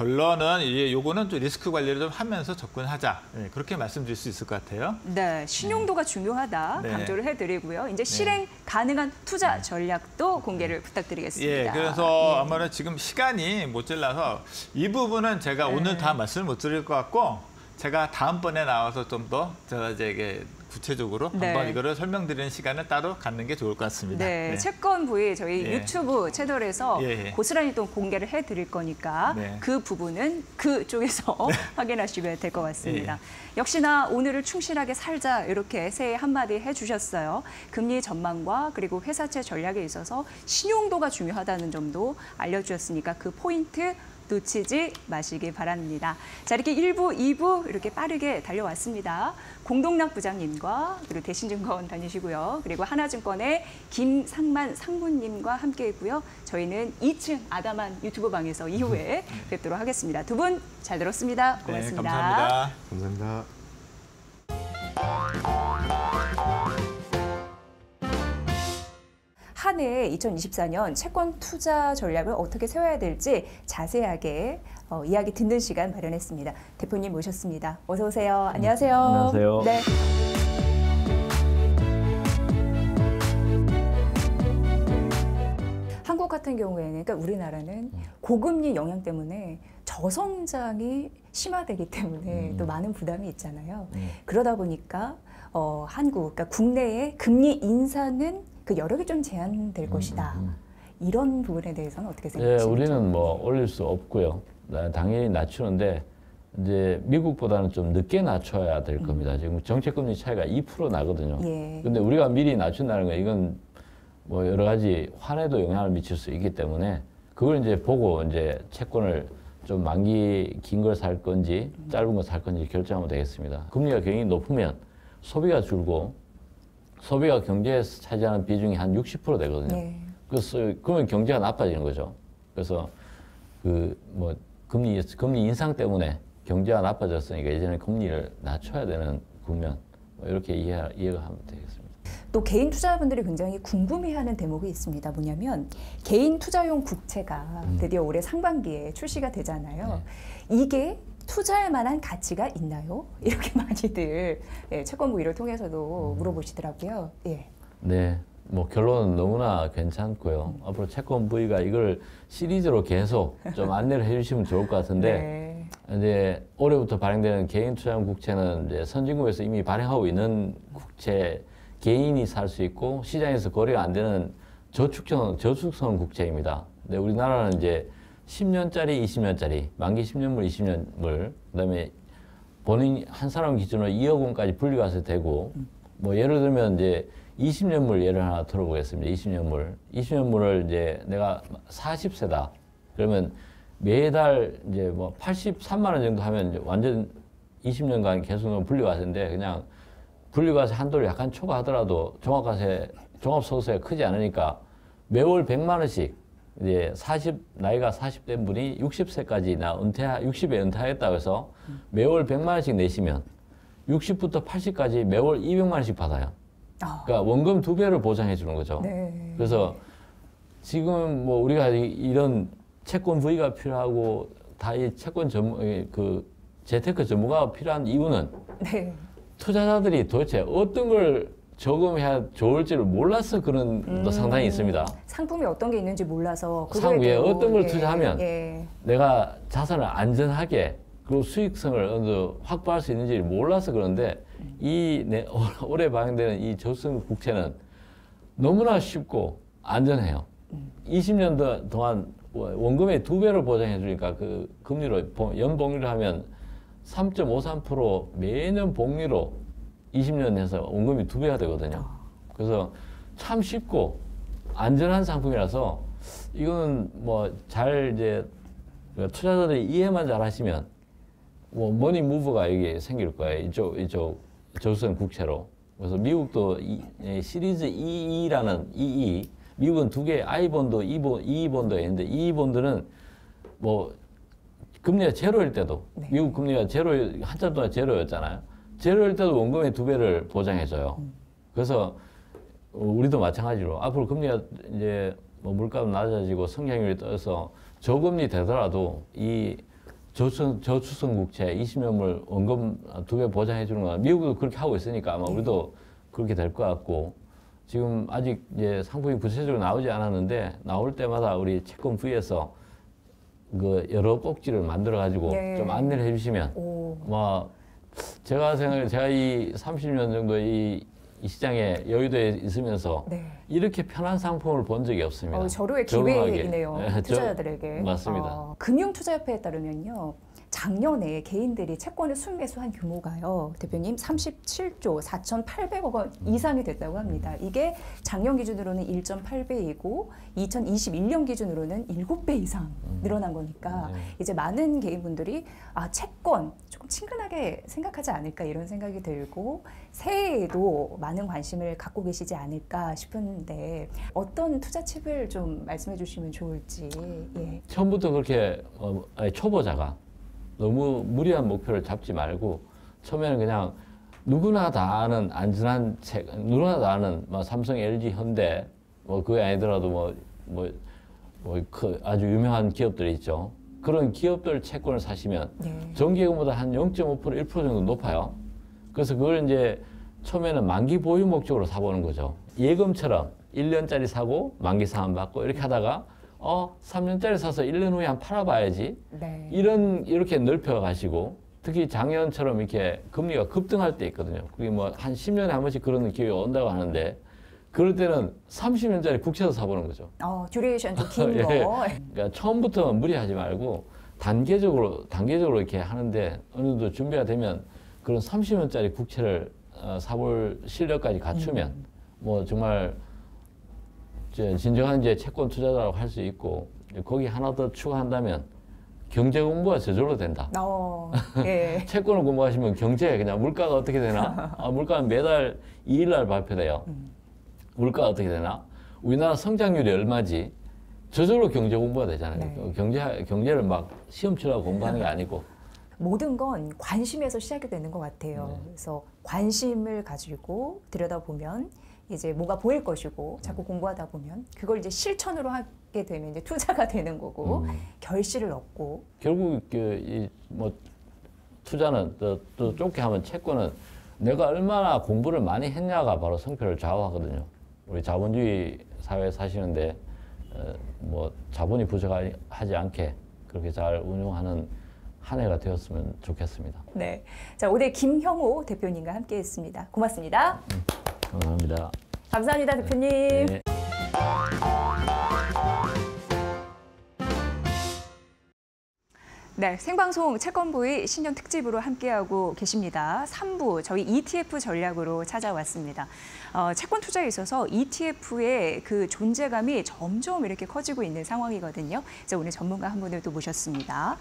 결론은 이제 요거는 좀 리스크 관리를 좀 하면서 접근하자. 네, 그렇게 말씀드릴 수 있을 것 같아요. 네, 신용도가 중요하다 네. 강조를 해드리고요. 이제 실행 가능한 투자 전략도 공개를 부탁드리겠습니다. 예, 그래서 아무래도 지금 시간이 모자라서 이 부분은 제가 네. 오늘 다 말씀을 못 드릴 것 같고 제가 다음번에 나와서 좀 더 제가 이제 이게 구체적으로 네. 한번 이거를 설명드리는 시간을 따로 갖는 게 좋을 것 같습니다. 네, 채권 부위 저희 예. 유튜브 채널에서 예, 예. 고스란히 또 공개를 해드릴 거니까 네. 그 부분은 그쪽에서 확인하시면 될 것 같습니다. 예. 역시나 오늘을 충실하게 살자 이렇게 새해 한마디 해주셨어요. 금리 전망과 그리고 회사채 전략에 있어서 신용도가 중요하다는 점도 알려주셨으니까 그 포인트 놓치지 마시기 바랍니다. 자, 이렇게 일 부, 이 부 이렇게 빠르게 달려왔습니다. 공동락 부장님과 그리고 대신증권 다니시고요. 그리고 하나증권의 김상만 상무님과 함께했고요. 저희는 이 층 아담한 유튜브 방에서 이후에 뵙도록 하겠습니다. 두 분 잘 들었습니다. 네, 고맙습니다. 감사합니다. 감사합니다. 한 해 이천이십사 년 채권 투자 전략을 어떻게 세워야 될지 자세하게 어, 이야기 듣는 시간 마련했습니다. 대표님 모셨습니다. 어서 오세요. 안녕하세요. 안녕하세요. 네. 한국 같은 경우에는, 그러니까 우리나라는 고금리 영향 때문에 저성장이 심화되기 때문에 음. 또 많은 부담이 있잖아요. 음. 그러다 보니까 어, 한국, 그러니까 국내의 금리 인상은 그 여력이 좀 제한될 것이다. 음. 이런 부분에 대해서는 어떻게 예, 생각하십니까? 우리는 뭐 올릴 수 없고요. 나- 당연히 낮추는데 이제 미국보다는 좀 늦게 낮춰야 될 겁니다. 지금 정책금리 차이가 이 퍼센트 나거든요. 예. 근데 우리가 미리 낮춘다는 건 이건 뭐 여러 가지 환에도 영향을 미칠 수 있기 때문에 그걸 이제 보고 이제 채권을 좀 만기 긴 걸 살 건지 짧은 거 살 건지 결정하면 되겠습니다. 금리가 굉장히 높으면 소비가 줄고 소비가 경제에 차지하는 비중이 한 육십 퍼센트 되거든요. 네. 그래서 그러면 경제가 나빠지는 거죠. 그래서 그 뭐 금리 금리 인상 때문에 경제가 나빠졌으니까 이제는 금리를 낮춰야 되는 국면 뭐 이렇게 이해 이해가 하면 되겠습니다. 또 개인 투자자분들이 굉장히 궁금해하는 대목이 있습니다. 뭐냐면 개인 투자용 국채가 드디어 올해 상반기에 출시가 되잖아요. 이게 투자할 만한 가치가 있나요? 이렇게 많이들 예, 채권 부위를 통해서도 물어보시더라고요. 예. 네, 뭐 결론은 너무나 괜찮고요. 앞으로 채권 부위가 이걸 시리즈로 계속 좀 안내를 해주시면 좋을 것 같은데 네. 이제 올해부터 발행되는 개인 투자형 국채는 이제 선진국에서 이미 발행하고 있는 국채 개인이 살 수 있고 시장에서 거래가 안 되는 저축성 저축성 국채입니다. 근데 우리나라는 이제 십 년짜리, 이십 년짜리, 만기 십 년물, 이십 년물, 그다음에 본인 한 사람 기준으로 이억 원까지 분리가서 되고 뭐 예를 들면 이제 이십 년물 예를 하나 들어보겠습니다. 이십 년물. 이십 년물을 이제 내가 사십 세다. 그러면 매달 이제 뭐 팔십삼만 원 정도 하면 이제 완전 이십 년간 계속 분리과세인데 그냥 분리과세 한도를 약간 초과하더라도 종합과세, 종합소득세가 크지 않으니까 매월 백만 원씩 이제 사십, 나이가 사십 된 분이 육십 세까지 나 은퇴, 육십에 은퇴하겠다고 해서 매월 백만 원씩 내시면 육십부터 팔십까지 매월 이백만 원씩 받아요. 그러니까 원금 두 배를 보장해 주는 거죠. 네. 그래서 지금 뭐 우리가 이런 채권 부위가 필요하고 다 이 채권 전문 그 재테크 전문가가 필요한 이유는 네. 투자자들이 도대체 어떤 걸 저금해야 좋을지를 몰라서 그런 음, 것도 상당히 있습니다. 상품이 어떤 게 있는지 몰라서 상위에 어떤 걸 예, 투자하면 예. 내가 자산을 안전하게 그리고 수익성을 어느 정도 확보할 수 있는지 몰라서 그런데 이 내, 올해 발행되는 이 저축성 국채는 너무나 쉽고 안전해요. 이십 년 동안 원금의 두 배를 보장해 주니까 그 금리로 연복리를 하면 삼 점 오삼 퍼센트 매년 복리로 이십 년 해서 원금이 두 배가 되거든요. 그래서 참 쉽고 안전한 상품이라서 이거는 뭐 잘 이제 투자자들이 이해만 잘 하시면 뭐 머니 무브가 여기 생길 거예요. 이쪽 이쪽 저축성 국채로. 그래서 미국도 이, 시리즈 이이라는 이이 미국은 두 개 아이본드, 이본, 이이본드가 있는데 이이본드는 뭐 금리가 제로일 때도 네. 미국 금리가 제로 한참 동안 제로였잖아요. 제로일 때도 원금의 두 배를 보장해줘요. 음. 그래서 우리도 마찬가지로 앞으로 금리가 이제 뭐 물가도 낮아지고 성장률이 떠서 저금리 되더라도 이 저축, 저축성 국채 이십 년물 원금 두 배 보장해 주는 거 미국도 그렇게 하고 있으니까 아마 우리도 그렇게 될 것 같고 지금 아직 이제 상품이 구체적으로 나오지 않았는데 나올 때마다 우리 채권 부위에서 그 여러 꼭지를 만들어 가지고 네. 좀 안내를 해주시면 오. 뭐 제가 생각해 제가 이 삼십 년 정도 이, 이 시장에 여의도에 있으면서 네. 이렇게 편한 상품을 본 적이 없습니다. 어, 저로의 기회이네요. 네, 투자자들에게. 맞습니다. 어, 금융투자협회에 따르면요. 작년에 개인들이 채권을 순매수한 규모가요. 대표님 삼십칠조 사천팔백억 원 이상이 됐다고 합니다. 이게 작년 기준으로는 일 점 팔 배이고 이천이십일 년 기준으로는 일곱 배 이상 늘어난 거니까 네. 이제 많은 개인분들이 아 채권 조금 친근하게 생각하지 않을까 이런 생각이 들고 새해에도 많은 관심을 갖고 계시지 않을까 싶은데 어떤 투자 팁을 좀 말씀해 주시면 좋을지. 예. 처음부터 그렇게 어, 아니, 초보자가 너무 무리한 목표를 잡지 말고 처음에는 그냥 누구나 다 아는 안전한 책, 누구나 다 아는 뭐 삼성, 엘지, 현대 뭐 그게 아니더라도 뭐 뭐 뭐 그 아주 유명한 기업들이 있죠. 그런 기업들 채권을 사시면 네. 정기예금보다 한 영 점 오 퍼센트, 일 퍼센트 정도 높아요. 그래서 그걸 이제 처음에는 만기 보유 목적으로 사보는 거죠. 예금처럼 일 년짜리 사고 만기 상환 받고 이렇게 하다가 어, 삼 년짜리 사서 일 년 후에 한 팔아봐야지. 네. 이런, 이렇게 넓혀 가시고, 특히 작년처럼 이렇게 금리가 급등할 때 있거든요. 그게 뭐 한 십 년에 한 번씩 그런 기회가 온다고 하는데, 그럴 때는 삼십 년짜리 국채도 사보는 거죠. 어, 듀레이션 좀 긴 거. 예. 그러니까 처음부터 무리하지 말고, 단계적으로, 단계적으로 이렇게 하는데, 어느 정도 준비가 되면 그런 삼십 년짜리 국채를 어, 사볼 실력까지 갖추면, 음. 뭐 정말 진정한 이제 채권 투자자라고 할 수 있고 거기 하나 더 추가한다면 경제 공부가 저절로 된다. 어, 예. 채권을 공부하시면 경제 그냥 물가가 어떻게 되나? 아, 물가는 매달 이 일 날 발표돼요. 음. 물가가 어떻게 되나? 우리나라 성장률이 얼마지? 저절로 경제 공부가 되잖아요. 네. 경제 경제를 막 시험 치려고 공부하는 게 아니고. 모든 건 관심에서 시작이 되는 것 같아요. 네. 그래서 관심을 가지고 들여다보면 이제 뭐가 보일 것이고 자꾸 공부하다 보면 그걸 이제 실천으로 하게 되면 이제 투자가 되는 거고 음. 결실을 얻고 결국 그 뭐 투자는 또, 또 좁게 하면 채권은 내가 얼마나 공부를 많이 했냐가 바로 성패를 좌우하거든요. 우리 자본주의 사회에 사시는데 어, 뭐 자본이 부족하지 않게 그렇게 잘 운용하는 한 해가 되었으면 좋겠습니다. 네, 자 오늘 김형호 대표님과 함께했습니다. 고맙습니다. 음, 감사합니다. 감사합니다, 대표님. 네. 네, 생방송 채권부의 신년 특집으로 함께하고 계십니다. 삼 부 저희 이티에프 전략으로 찾아왔습니다. 어, 채권 투자에 있어서 이티에프의 그 존재감이 점점 이렇게 커지고 있는 상황이거든요. 그래서 오늘 전문가 한 분을 또 모셨습니다.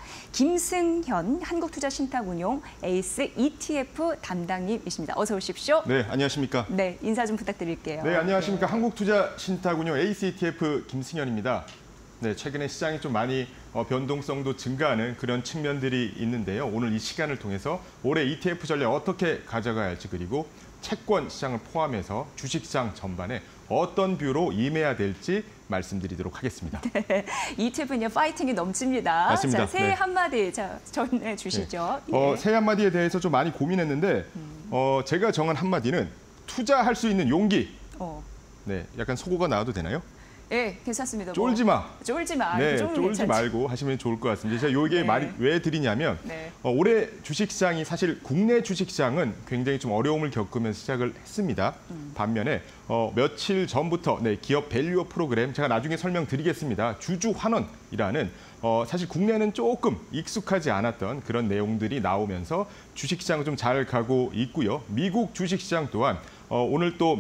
김승현 한국투자신탁운용 에이스 이티에프 담당님이십니다. 어서 오십시오. 네, 안녕하십니까. 네, 인사 좀 부탁드릴게요. 네, 안녕하십니까. 네. 한국투자신탁운용 에이스 이티에프 김승현입니다. 네, 최근에 시장이 좀 많이 어, 변동성도 증가하는 그런 측면들이 있는데요. 오늘 이 시간을 통해서 올해 이티에프 전략 어떻게 가져가야 할지, 그리고 채권 시장을 포함해서 주식시장 전반에 어떤 뷰로 임해야 될지 말씀드리도록 하겠습니다. 네, 이티에프는요 파이팅이 넘칩니다. 맞습니다. 자, 새해 네. 한마디 자, 전해 주시죠. 네. 어, 예. 새해 한마디에 대해서 좀 많이 고민했는데 음. 어, 제가 정한 한마디는 투자할 수 있는 용기. 어. 네, 약간 소고가 나와도 되나요? 예, 괜찮습니다. 쫄지 마. 뭐. 쫄지 마. 네, 그 정도는 쫄지 괜찮죠. 말고 하시면 좋을 것 같습니다. 제가 요게 네. 말이 왜 드리냐면 네. 어, 올해 주식시장이 사실 국내 주식시장은 굉장히 좀 어려움을 겪으면서 시작을 했습니다. 음. 반면에 어, 며칠 전부터 네, 기업 밸류업 프로그램 제가 나중에 설명드리겠습니다. 주주 환원이라는 어, 사실 국내는 조금 익숙하지 않았던 그런 내용들이 나오면서 주식시장은 좀 잘 가고 있고요. 미국 주식시장 또한 어, 오늘 또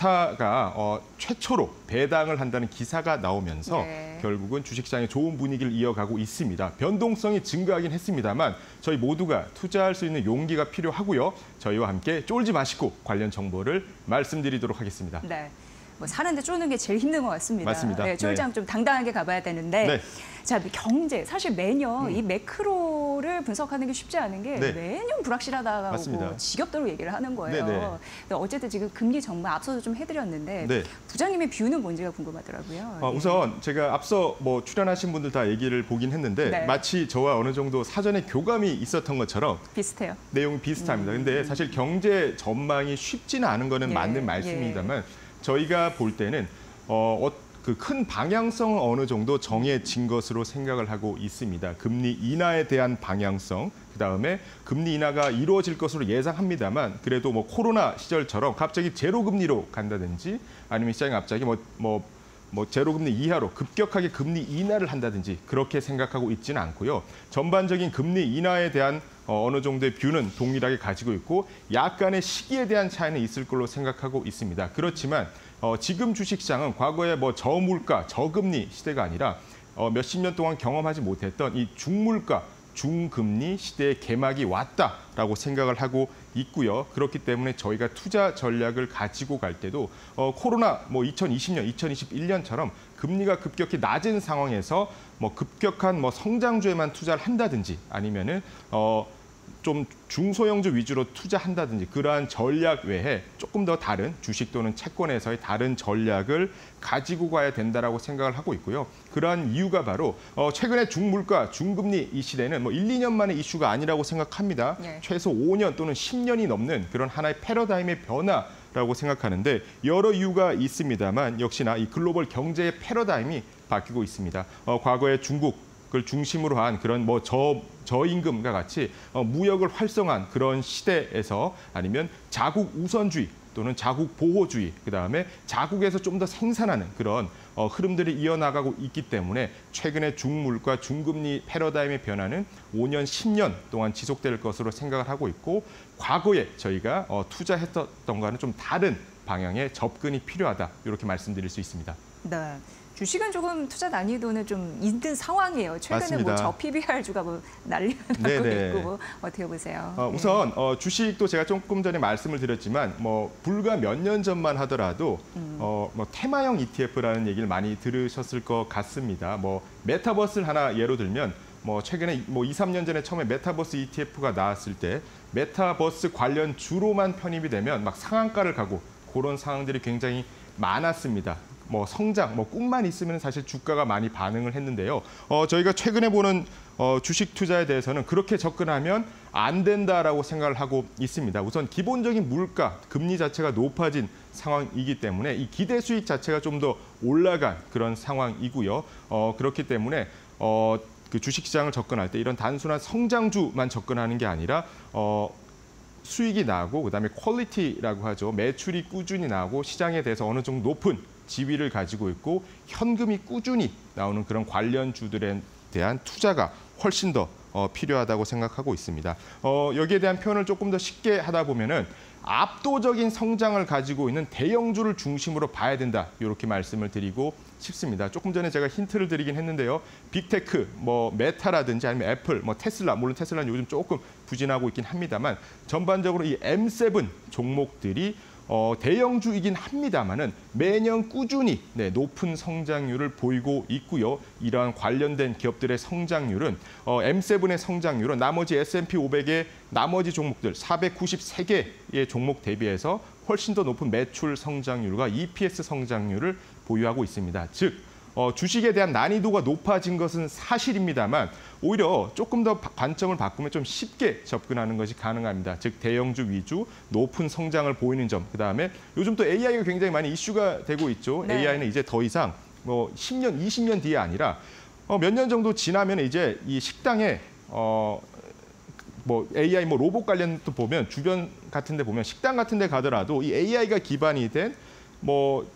메타가 어, 최초로 배당을 한다는 기사가 나오면서 네. 결국은 주식시장에 좋은 분위기를 이어가고 있습니다. 변동성이 증가하긴 했습니다만 저희 모두가 투자할 수 있는 용기가 필요하고요. 저희와 함께 쫄지 마시고 관련 정보를 말씀드리도록 하겠습니다. 네. 뭐 사는데 쫄는 게 제일 힘든 것 같습니다. 맞습니다. 네, 쫄장 네. 좀 당당하게 가봐야 되는데. 네. 자, 경제 사실 매년 음. 이 매크로를 분석하는 게 쉽지 않은 게 네. 매년 불확실하다고 맞습니다. 지겹도록 얘기를 하는 거예요. 네, 네. 근데 어쨌든 지금 금리 정말 앞서서 좀 해드렸는데 네. 부장님의 뷰는 뭔지가 궁금하더라고요. 어, 우선 제가 앞서 뭐 출연하신 분들 다 얘기를 보긴 했는데 네. 마치 저와 어느 정도 사전에 교감이 있었던 것처럼 비슷해요. 내용이 비슷합니다. 음. 근데 사실 경제 전망이 쉽지는 않은 거는 예, 맞는 예. 말씀입니다만 저희가 볼 때는 어, 그 큰 방향성은 어느 정도 정해진 것으로 생각을 하고 있습니다. 금리 인하에 대한 방향성, 그다음에 금리 인하가 이루어질 것으로 예상합니다만 그래도 뭐 코로나 시절처럼 갑자기 제로 금리로 간다든지 아니면 시장이 갑자기 뭐 뭐 뭐 제로금리 이하로 급격하게 금리 인하를 한다든지 그렇게 생각하고 있지는 않고요. 전반적인 금리 인하에 대한 어, 어느 정도의 뷰는 동일하게 가지고 있고 약간의 시기에 대한 차이는 있을 걸로 생각하고 있습니다. 그렇지만 어, 지금 주식시장은 과거에 뭐 저물가, 저금리 시대가 아니라 어, 몇십 년 동안 경험하지 못했던 이 중물가, 중금리 시대의 개막이 왔다라고 생각을 하고 있고요. 그렇기 때문에 저희가 투자 전략을 가지고 갈 때도 어, 코로나 뭐 이천이십 년, 이천이십일 년처럼 금리가 급격히 낮은 상황에서 뭐 급격한 뭐 성장주에만 투자를 한다든지 아니면은 어, 좀 중소형주 위주로 투자한다든지 그러한 전략 외에 조금 더 다른 주식 또는 채권에서의 다른 전략을 가지고 가야 된다라고 생각을 하고 있고요. 그러한 이유가 바로 어, 최근에 중물가, 중금리 이 시대는 뭐 일, 이 년 만의 이슈가 아니라고 생각합니다. 네. 최소 오 년 또는 십 년이 넘는 그런 하나의 패러다임의 변화라고 생각하는데 여러 이유가 있습니다만 역시나 이 글로벌 경제의 패러다임이 바뀌고 있습니다. 어, 과거에 중국 을 중심으로 한 그런 뭐 저, 저임금과 같이 어, 무역을 활성화한 그런 시대에서 아니면 자국 우선주의 또는 자국 보호주의, 그다음에 자국에서 좀 더 생산하는 그런 어, 흐름들이 이어나가고 있기 때문에 최근에 중물가, 중금리 패러다임의 변화는 오 년, 십 년 동안 지속될 것으로 생각을 하고 있고 과거에 저희가 어, 투자했던 것과는 좀 다른 방향의 접근이 필요하다 이렇게 말씀드릴 수 있습니다. 네. 주식은 조금 투자 난이도는 좀 있는 상황이에요. 최근에 맞습니다. 뭐 저 피비알주가 뭐 난리 나고 네네. 있고 뭐 어떻게 보세요? 어, 우선 어, 주식도 제가 조금 전에 말씀을 드렸지만 뭐 불과 몇 년 전만 하더라도 음. 어, 뭐 테마형 이티에프라는 얘기를 많이 들으셨을 것 같습니다. 뭐 메타버스를 하나 예로 들면 뭐 최근에 뭐 이, 삼 년 전에 처음에 메타버스 이티에프가 나왔을 때 메타버스 관련 주로만 편입이 되면 막 상한가를 가고 그런 상황들이 굉장히 많았습니다. 뭐 성장, 뭐 꿈만 있으면 사실 주가가 많이 반응을 했는데요. 어, 저희가 최근에 보는 어, 주식 투자에 대해서는 그렇게 접근하면 안 된다라고 생각을 하고 있습니다. 우선 기본적인 물가, 금리 자체가 높아진 상황이기 때문에 이 기대 수익 자체가 좀 더 올라간 그런 상황이고요. 어, 그렇기 때문에 어, 그 주식시장을 접근할 때 이런 단순한 성장주만 접근하는 게 아니라 어, 수익이 나고 그다음에 퀄리티라고 하죠. 매출이 꾸준히 나고 시장에 대해서 어느 정도 높은 지위를 가지고 있고 현금이 꾸준히 나오는 그런 관련주들에 대한 투자가 훨씬 더 어, 필요하다고 생각하고 있습니다. 어, 여기에 대한 표현을 조금 더 쉽게 하다 보면은 압도적인 성장을 가지고 있는 대형주를 중심으로 봐야 된다. 이렇게 말씀을 드리고 싶습니다. 조금 전에 제가 힌트를 드리긴 했는데요. 빅테크, 뭐 메타라든지 아니면 애플, 뭐 테슬라, 물론 테슬라는 요즘 조금 부진하고 있긴 합니다만 전반적으로 이 엠 세븐 종목들이 어, 대형주이긴 합니다만은 매년 꾸준히 네, 높은 성장률을 보이고 있고요. 이러한 관련된 기업들의 성장률은 어, 엠 세븐의 성장률은 나머지 에스 앤 피 오백의 나머지 종목들 사백구십삼 개의 종목 대비해서 훨씬 더 높은 매출 성장률과 이 피 에스 성장률을 보유하고 있습니다. 즉 어, 주식에 대한 난이도가 높아진 것은 사실입니다만 오히려 조금 더 관점을 바꾸면 좀 쉽게 접근하는 것이 가능합니다. 즉 대형주 위주 높은 성장을 보이는 점. 그다음에 요즘 또 에이 아이가 굉장히 많이 이슈가 되고 있죠. 네. 에이 아이는 이제 더 이상 뭐 십 년, 이십 년 뒤에 아니라 어, 몇 년 정도 지나면 이제 이 식당에 어, 뭐 에이 아이 뭐 로봇 관련도 보면 주변 같은 데 보면 식당 같은 데 가더라도 이 에이 아이가 기반이 된 뭐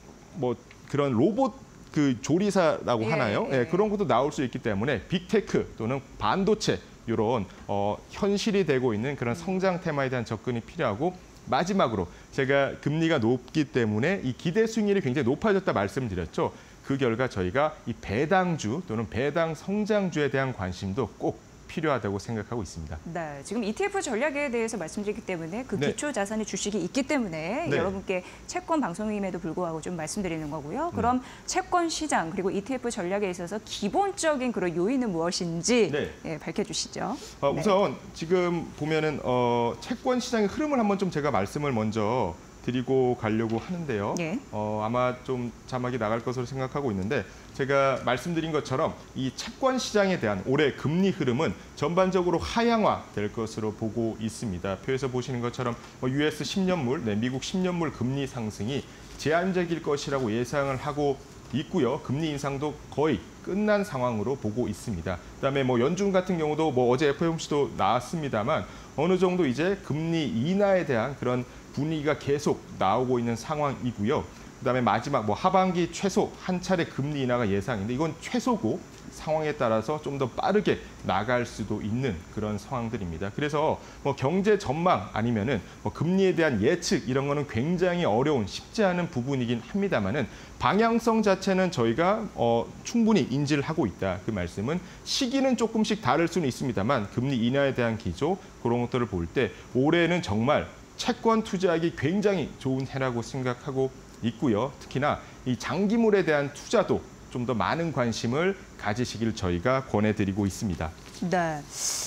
뭐 그런 로봇 그 조리사라고 예, 하나요? 예. 예, 그런 것도 나올 수 있기 때문에 빅테크 또는 반도체 이런 어, 현실이 되고 있는 그런 성장 테마에 대한 접근이 필요하고 마지막으로 제가 금리가 높기 때문에 이 기대 수익률이 굉장히 높아졌다 말씀드렸죠. 그 결과 저희가 이 배당주 또는 배당 성장주에 대한 관심도 꼭 필요하다고 생각하고 있습니다. 네, 지금 이 티 에프 전략에 대해서 말씀드렸기 때문에 그 네. 기초 자산의 주식이 있기 때문에 네. 여러분께 채권 방송임에도 불구하고 좀 말씀드리는 거고요. 그럼 채권 시장 그리고 이 티 에프 전략에 있어서 기본적인 그런 요인은 무엇인지 네. 예, 밝혀주시죠. 어, 네. 우선 지금 보면은 어, 채권 시장의 흐름을 한번 좀 제가 말씀을 먼저 드리고 가려고 하는데요. 예. 어, 아마 좀 자막이 나갈 것으로 생각하고 있는데 제가 말씀드린 것처럼 이 채권 시장에 대한 올해 금리 흐름은 전반적으로 하향화 될 것으로 보고 있습니다. 표에서 보시는 것처럼 뭐 유 에스 십 년물, 네, 미국 십 년물 금리 상승이 제한적일 것이라고 예상을 하고 있고요. 금리 인상도 거의 끝난 상황으로 보고 있습니다. 그다음에 뭐 연준 같은 경우도 뭐 어제 에프 오 엠 씨도 나왔습니다만 어느 정도 이제 금리 인하에 대한 그런 분위기가 계속 나오고 있는 상황이고요. 그다음에 마지막 뭐 하반기 최소 한 차례 금리 인하가 예상인데 이건 최소고 상황에 따라서 좀 더 빠르게 나갈 수도 있는 그런 상황들입니다. 그래서 뭐 경제 전망 아니면은 뭐 금리에 대한 예측 이런 거는 굉장히 어려운 쉽지 않은 부분이긴 합니다만은 방향성 자체는 저희가 어, 충분히 인지를 하고 있다. 그 말씀은 시기는 조금씩 다를 수는 있습니다만 금리 인하에 대한 기조 그런 것들을 볼 때 올해는 정말 채권 투자하기 굉장히 좋은 해라고 생각하고 있고요. 특히나 이 장기물에 대한 투자도 좀 더 많은 관심을 가지시길 저희가 권해드리고 있습니다. 네.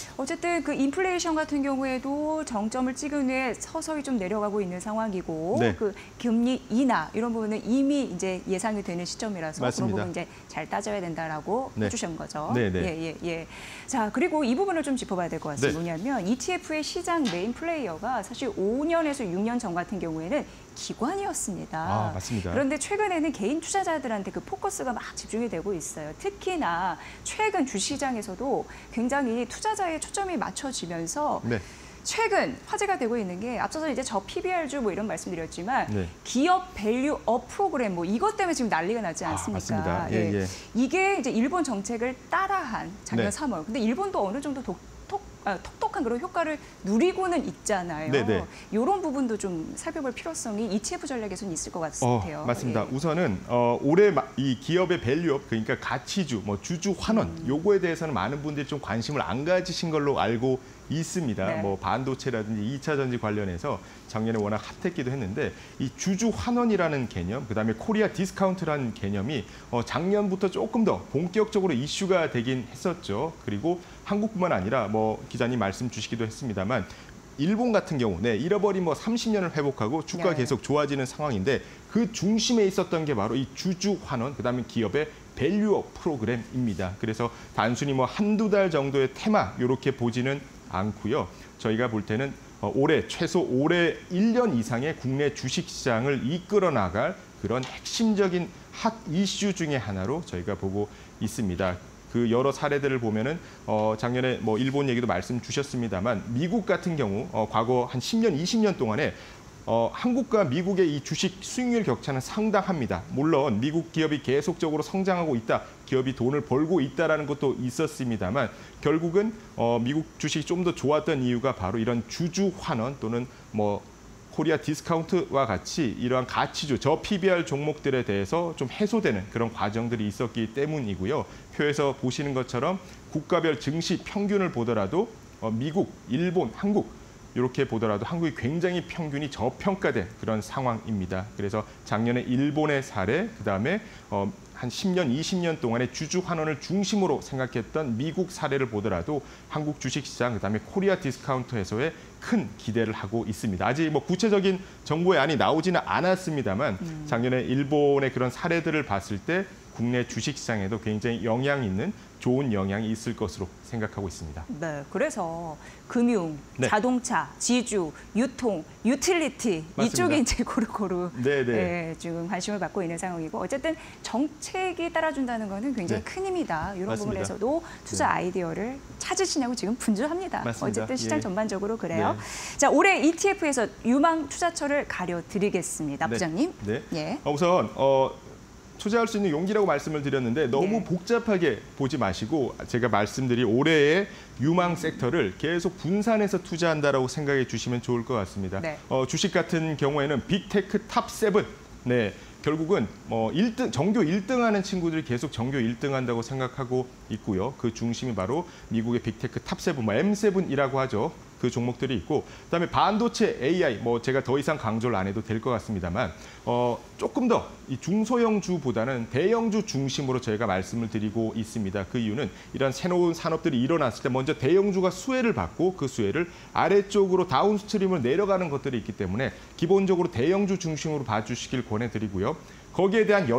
어쨌든 그 인플레이션 같은 경우에도 정점을 찍은 후에 서서히 좀 내려가고 있는 상황이고 네. 그 금리 인하 이런 부분은 이미 이제 예상이 되는 시점이라서 맞습니다. 그런 부분 이제 잘 따져야 된다라고 네. 해주신 거죠. 네, 네. 예, 예, 예. 자, 그리고 이 부분을 좀 짚어봐야 될 것 같습니다. 네. 뭐냐면 이 티 에프의 시장 메인 플레이어가 사실 오 년에서 육 년 전 같은 경우에는 기관이었습니다. 아, 맞습니다. 그런데 최근에는 개인 투자자들한테 그 포커스가 막 집중이 되고 있어요. 특히나 최근 주시장에서도 굉장히 투자자의 초점이 맞춰지면서 네. 최근 화제가 되고 있는 게 앞서서 이제 저 피 비 알주 뭐 이런 말씀드렸지만 네. 기업 밸류 업 프로그램 뭐 이것 때문에 지금 난리가 나지 않습니까? 아, 맞습니다. 예, 예. 이게 이제 일본 정책을 따라한 작년 네. 삼월. 근데 일본도 어느 정도 독, 톡, 아, 톡톡한 그런 효과를 누리고는 있잖아요. 네, 네. 이런 부분도 좀 살펴볼 필요성이 이 티 에프 전략에서는 있을 것 같아요. 어, 맞습니다. 예. 우선은 어, 올해 마- 이 기업의 밸류업 그러니까 가치주, 뭐 주주 환원 음. 요거에 대해서는 많은 분들이 좀 관심을 안 가지신 걸로 알고 있습니다. 네. 뭐 반도체라든지 이 차 전지 관련해서 작년에 워낙 핫했기도 했는데 이 주주 환원이라는 개념, 그다음에 코리아 디스카운트라는 개념이 어, 작년부터 조금 더 본격적으로 이슈가 되긴 했었죠. 그리고 한국뿐만 아니라 뭐 기자님 말씀 주시기도 했습니다만 일본 같은 경우 네, 잃어버린 뭐 삼십 년을 회복하고 주가 네. 계속 좋아지는 상황인데 그 중심에 있었던 게 바로 이 주주 환원, 그다음에 기업의 밸류업 프로그램입니다. 그래서 단순히 뭐 한두 달 정도의 테마 이렇게 보지는 않고요. 저희가 볼 때는 어, 올해 최소 올해 일 년 이상의 국내 주식시장을 이끌어 나갈 그런 핵심적인 핫 이슈 중에 하나로 저희가 보고 있습니다. 그 여러 사례들을 보면은 어, 작년에 뭐 일본 얘기도 말씀 주셨습니다만 미국 같은 경우 어, 과거 한 십 년, 이십 년 동안에 어, 한국과 미국의 이 주식 수익률 격차는 상당합니다. 물론 미국 기업이 계속적으로 성장하고 있다, 기업이 돈을 벌고 있다라는 것도 있었습니다만 결국은 어, 미국 주식이 좀 더 좋았던 이유가 바로 이런 주주 환원 또는 뭐 코리아 디스카운트와 같이 이러한 가치주, 저 피비알 종목들에 대해서 좀 해소되는 그런 과정들이 있었기 때문이고요. 표에서 보시는 것처럼 국가별 증시 평균을 보더라도 어, 미국, 일본, 한국 이렇게 보더라도 한국이 굉장히 평균이 저평가된 그런 상황입니다. 그래서 작년에 일본의 사례, 그다음에 어, 한 십 년, 이십 년 동안의 주주 환원을 중심으로 생각했던 미국 사례를 보더라도 한국 주식시장, 그다음에 코리아 디스카운트 해소에 큰 기대를 하고 있습니다. 아직 뭐 구체적인 정보의 안이 나오지는 않았습니다만 음. 작년에 일본의 그런 사례들을 봤을 때 국내 주식시장에도 굉장히 영향 있는 좋은 영향이 있을 것으로 생각하고 있습니다. 네, 그래서 금융, 네. 자동차, 지주, 유통, 유틸리티 맞습니다. 이쪽에 이제 고루고루 네, 네. 예, 지금 관심을 받고 있는 상황이고 어쨌든 정책이 따라준다는 거는 굉장히 네. 큰 힘이다. 이런 맞습니다. 부분에서도 투자 네. 아이디어를 찾으시냐고 지금 분주합니다. 맞습니다. 어쨌든 시장 예. 전반적으로 그래요. 네. 자, 올해 이티에프에서 유망 투자처를 가려드리겠습니다. 네. 부장님. 네. 예. 어, 우선 어, 투자할 수 있는 용기라고 말씀을 드렸는데 너무 네. 복잡하게 보지 마시고 제가 말씀드린 올해의 유망 섹터를 계속 분산해서 투자한다라고 생각해 주시면 좋을 것 같습니다. 네. 어, 주식 같은 경우에는 빅테크 탑 세븐. 네. 결국은 뭐 일 등 전교 일 등 하는 친구들이 계속 전교 일 등 한다고 생각하고 있고요. 그 중심이 바로 미국의 빅테크 탑 세븐, 뭐 엠 세븐이라고 하죠. 그 종목들이 있고 그다음에 반도체, 에이아이 뭐 제가 더 이상 강조를 안 해도 될 것 같습니다만 어, 조금 더 이 중소형주보다는 대형주 중심으로 저희가 말씀을 드리고 있습니다. 그 이유는 이런 새로운 산업들이 일어났을 때 먼저 대형주가 수혜를 받고 그 수혜를 아래쪽으로 다운스트림으로 내려가는 것들이 있기 때문에 기본적으로 대형주 중심으로 봐주시길 권해드리고요. 거기에 대한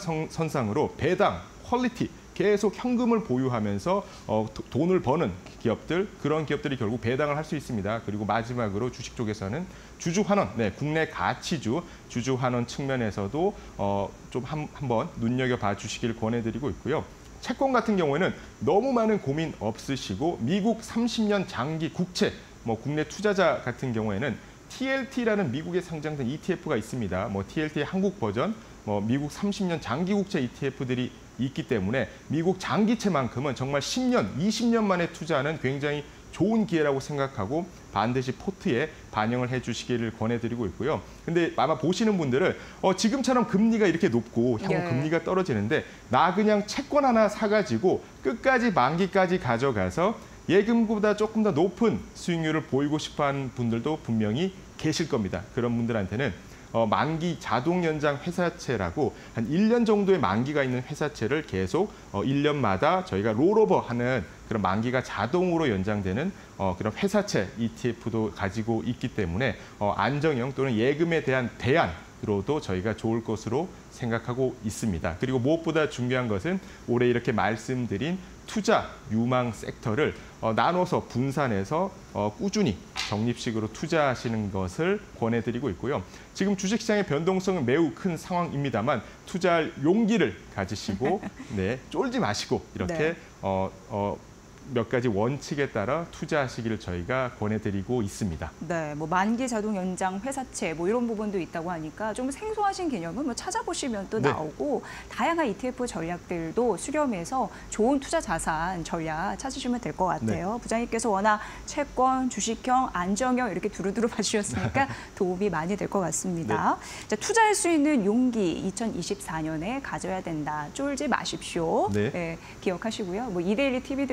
연장선상으로 배당, 퀄리티 계속 현금을 보유하면서 어, 도, 돈을 버는 기업들, 그런 기업들이 결국 배당을 할 수 있습니다. 그리고 마지막으로 주식 쪽에서는 주주 환원, 네, 국내 가치주 주주 환원 측면에서도 어, 좀 한, 한번 눈여겨봐 주시길 권해드리고 있고요. 채권 같은 경우에는 너무 많은 고민 없으시고 미국 삼십 년 장기 국채, 뭐 국내 투자자 같은 경우에는 티엘티라는 미국에 상장된 이티에프가 있습니다. 뭐 티엘티의 한국 버전, 뭐 미국 삼십 년 장기 국채 이티에프들이 있기 때문에 미국 장기채만큼은 정말 십 년, 이십 년 만에 투자하는 굉장히 좋은 기회라고 생각하고 반드시 포트에 반영을 해주시기를 권해드리고 있고요. 근데 아마 보시는 분들은 어, 지금처럼 금리가 이렇게 높고 향후 네. 금리가 떨어지는데 나 그냥 채권 하나 사가지고 끝까지 만기까지 가져가서 예금보다 조금 더 높은 수익률을 보이고 싶어하는 분들도 분명히 계실 겁니다. 그런 분들한테는 어, 만기 자동 연장 회사채라고 한 일 년 정도의 만기가 있는 회사채를 계속 어, 일 년마다 저희가 롤오버하는 그런 만기가 자동으로 연장되는 어, 그런 회사채 이티에프도 가지고 있기 때문에 어, 안정형 또는 예금에 대한 대안으로도 저희가 좋을 것으로 생각하고 있습니다. 그리고 무엇보다 중요한 것은 올해 이렇게 말씀드린 투자 유망 섹터를 어, 나눠서 분산해서 어, 꾸준히 적립식으로 투자하시는 것을 권해드리고 있고요. 지금 주식시장의 변동성은 매우 큰 상황입니다만 투자할 용기를 가지시고 네, 쫄지 마시고 이렇게 네. 어, 어, 몇 가지 원칙에 따라 투자하시기를 저희가 권해드리고 있습니다. 네, 뭐 만기 자동 연장 회사채 뭐 이런 부분도 있다고 하니까 좀 생소하신 개념은 뭐 찾아보시면 또 네. 나오고 다양한 이티에프 전략들도 수렴해서 좋은 투자 자산 전략 찾으시면 될 것 같아요. 네. 부장님께서 워낙 채권, 주식형, 안정형 이렇게 두루두루 봐주셨으니까 도움이 많이 될 것 같습니다. 자, 투자할 수 있는 용기 이천이십사 년에 가져야 된다. 쫄지 마십시오. 네. 네, 기억하시고요. 뭐 이데일리 티비도 있고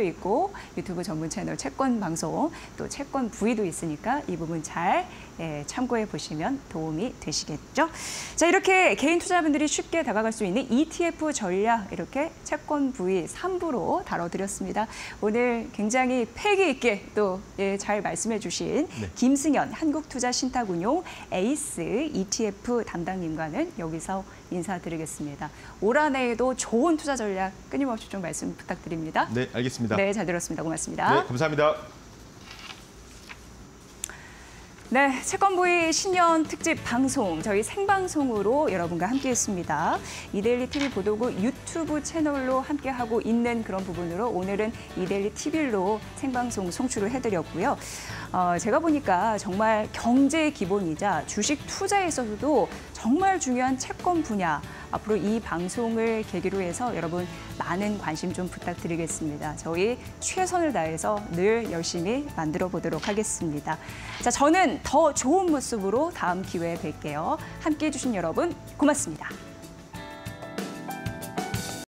있고 유튜브 전문 채널 채권 방송 또 채권 부위도 있으니까 이 부분 잘 예, 참고해 보시면 도움이 되시겠죠. 자, 이렇게 개인 투자분들이 쉽게 다가갈 수 있는 이티에프 전략 이렇게 채권 부위 삼 부로 다뤄드렸습니다. 오늘 굉장히 패기 있게 또 잘 예, 말씀해 주신 네. 김승현 한국투자신탁운용 에이스 이티에프 담당님과는 여기서 인사드리겠습니다. 올 한 해에도 좋은 투자 전략 끊임없이 좀 말씀 부탁드립니다. 네, 알겠습니다. 네, 잘 들었습니다. 고맙습니다. 네, 감사합니다. 네, 채권부의 신년 특집 방송, 저희 생방송으로 여러분과 함께했습니다. 이데일리 티비 보도국 유튜브 채널로 함께하고 있는 그런 부분으로 오늘은 이데일리 티비로 생방송 송출을 해드렸고요. 어, 제가 보니까 정말 경제의 기본이자 주식 투자에 있어서도 정말 중요한 채권 분야, 앞으로 이 방송을 계기로 해서 여러분 많은 관심 좀 부탁드리겠습니다. 저희 최선을 다해서 늘 열심히 만들어 보도록 하겠습니다. 자, 저는 더 좋은 모습으로 다음 기회에 뵐게요. 함께해 주신 여러분 고맙습니다.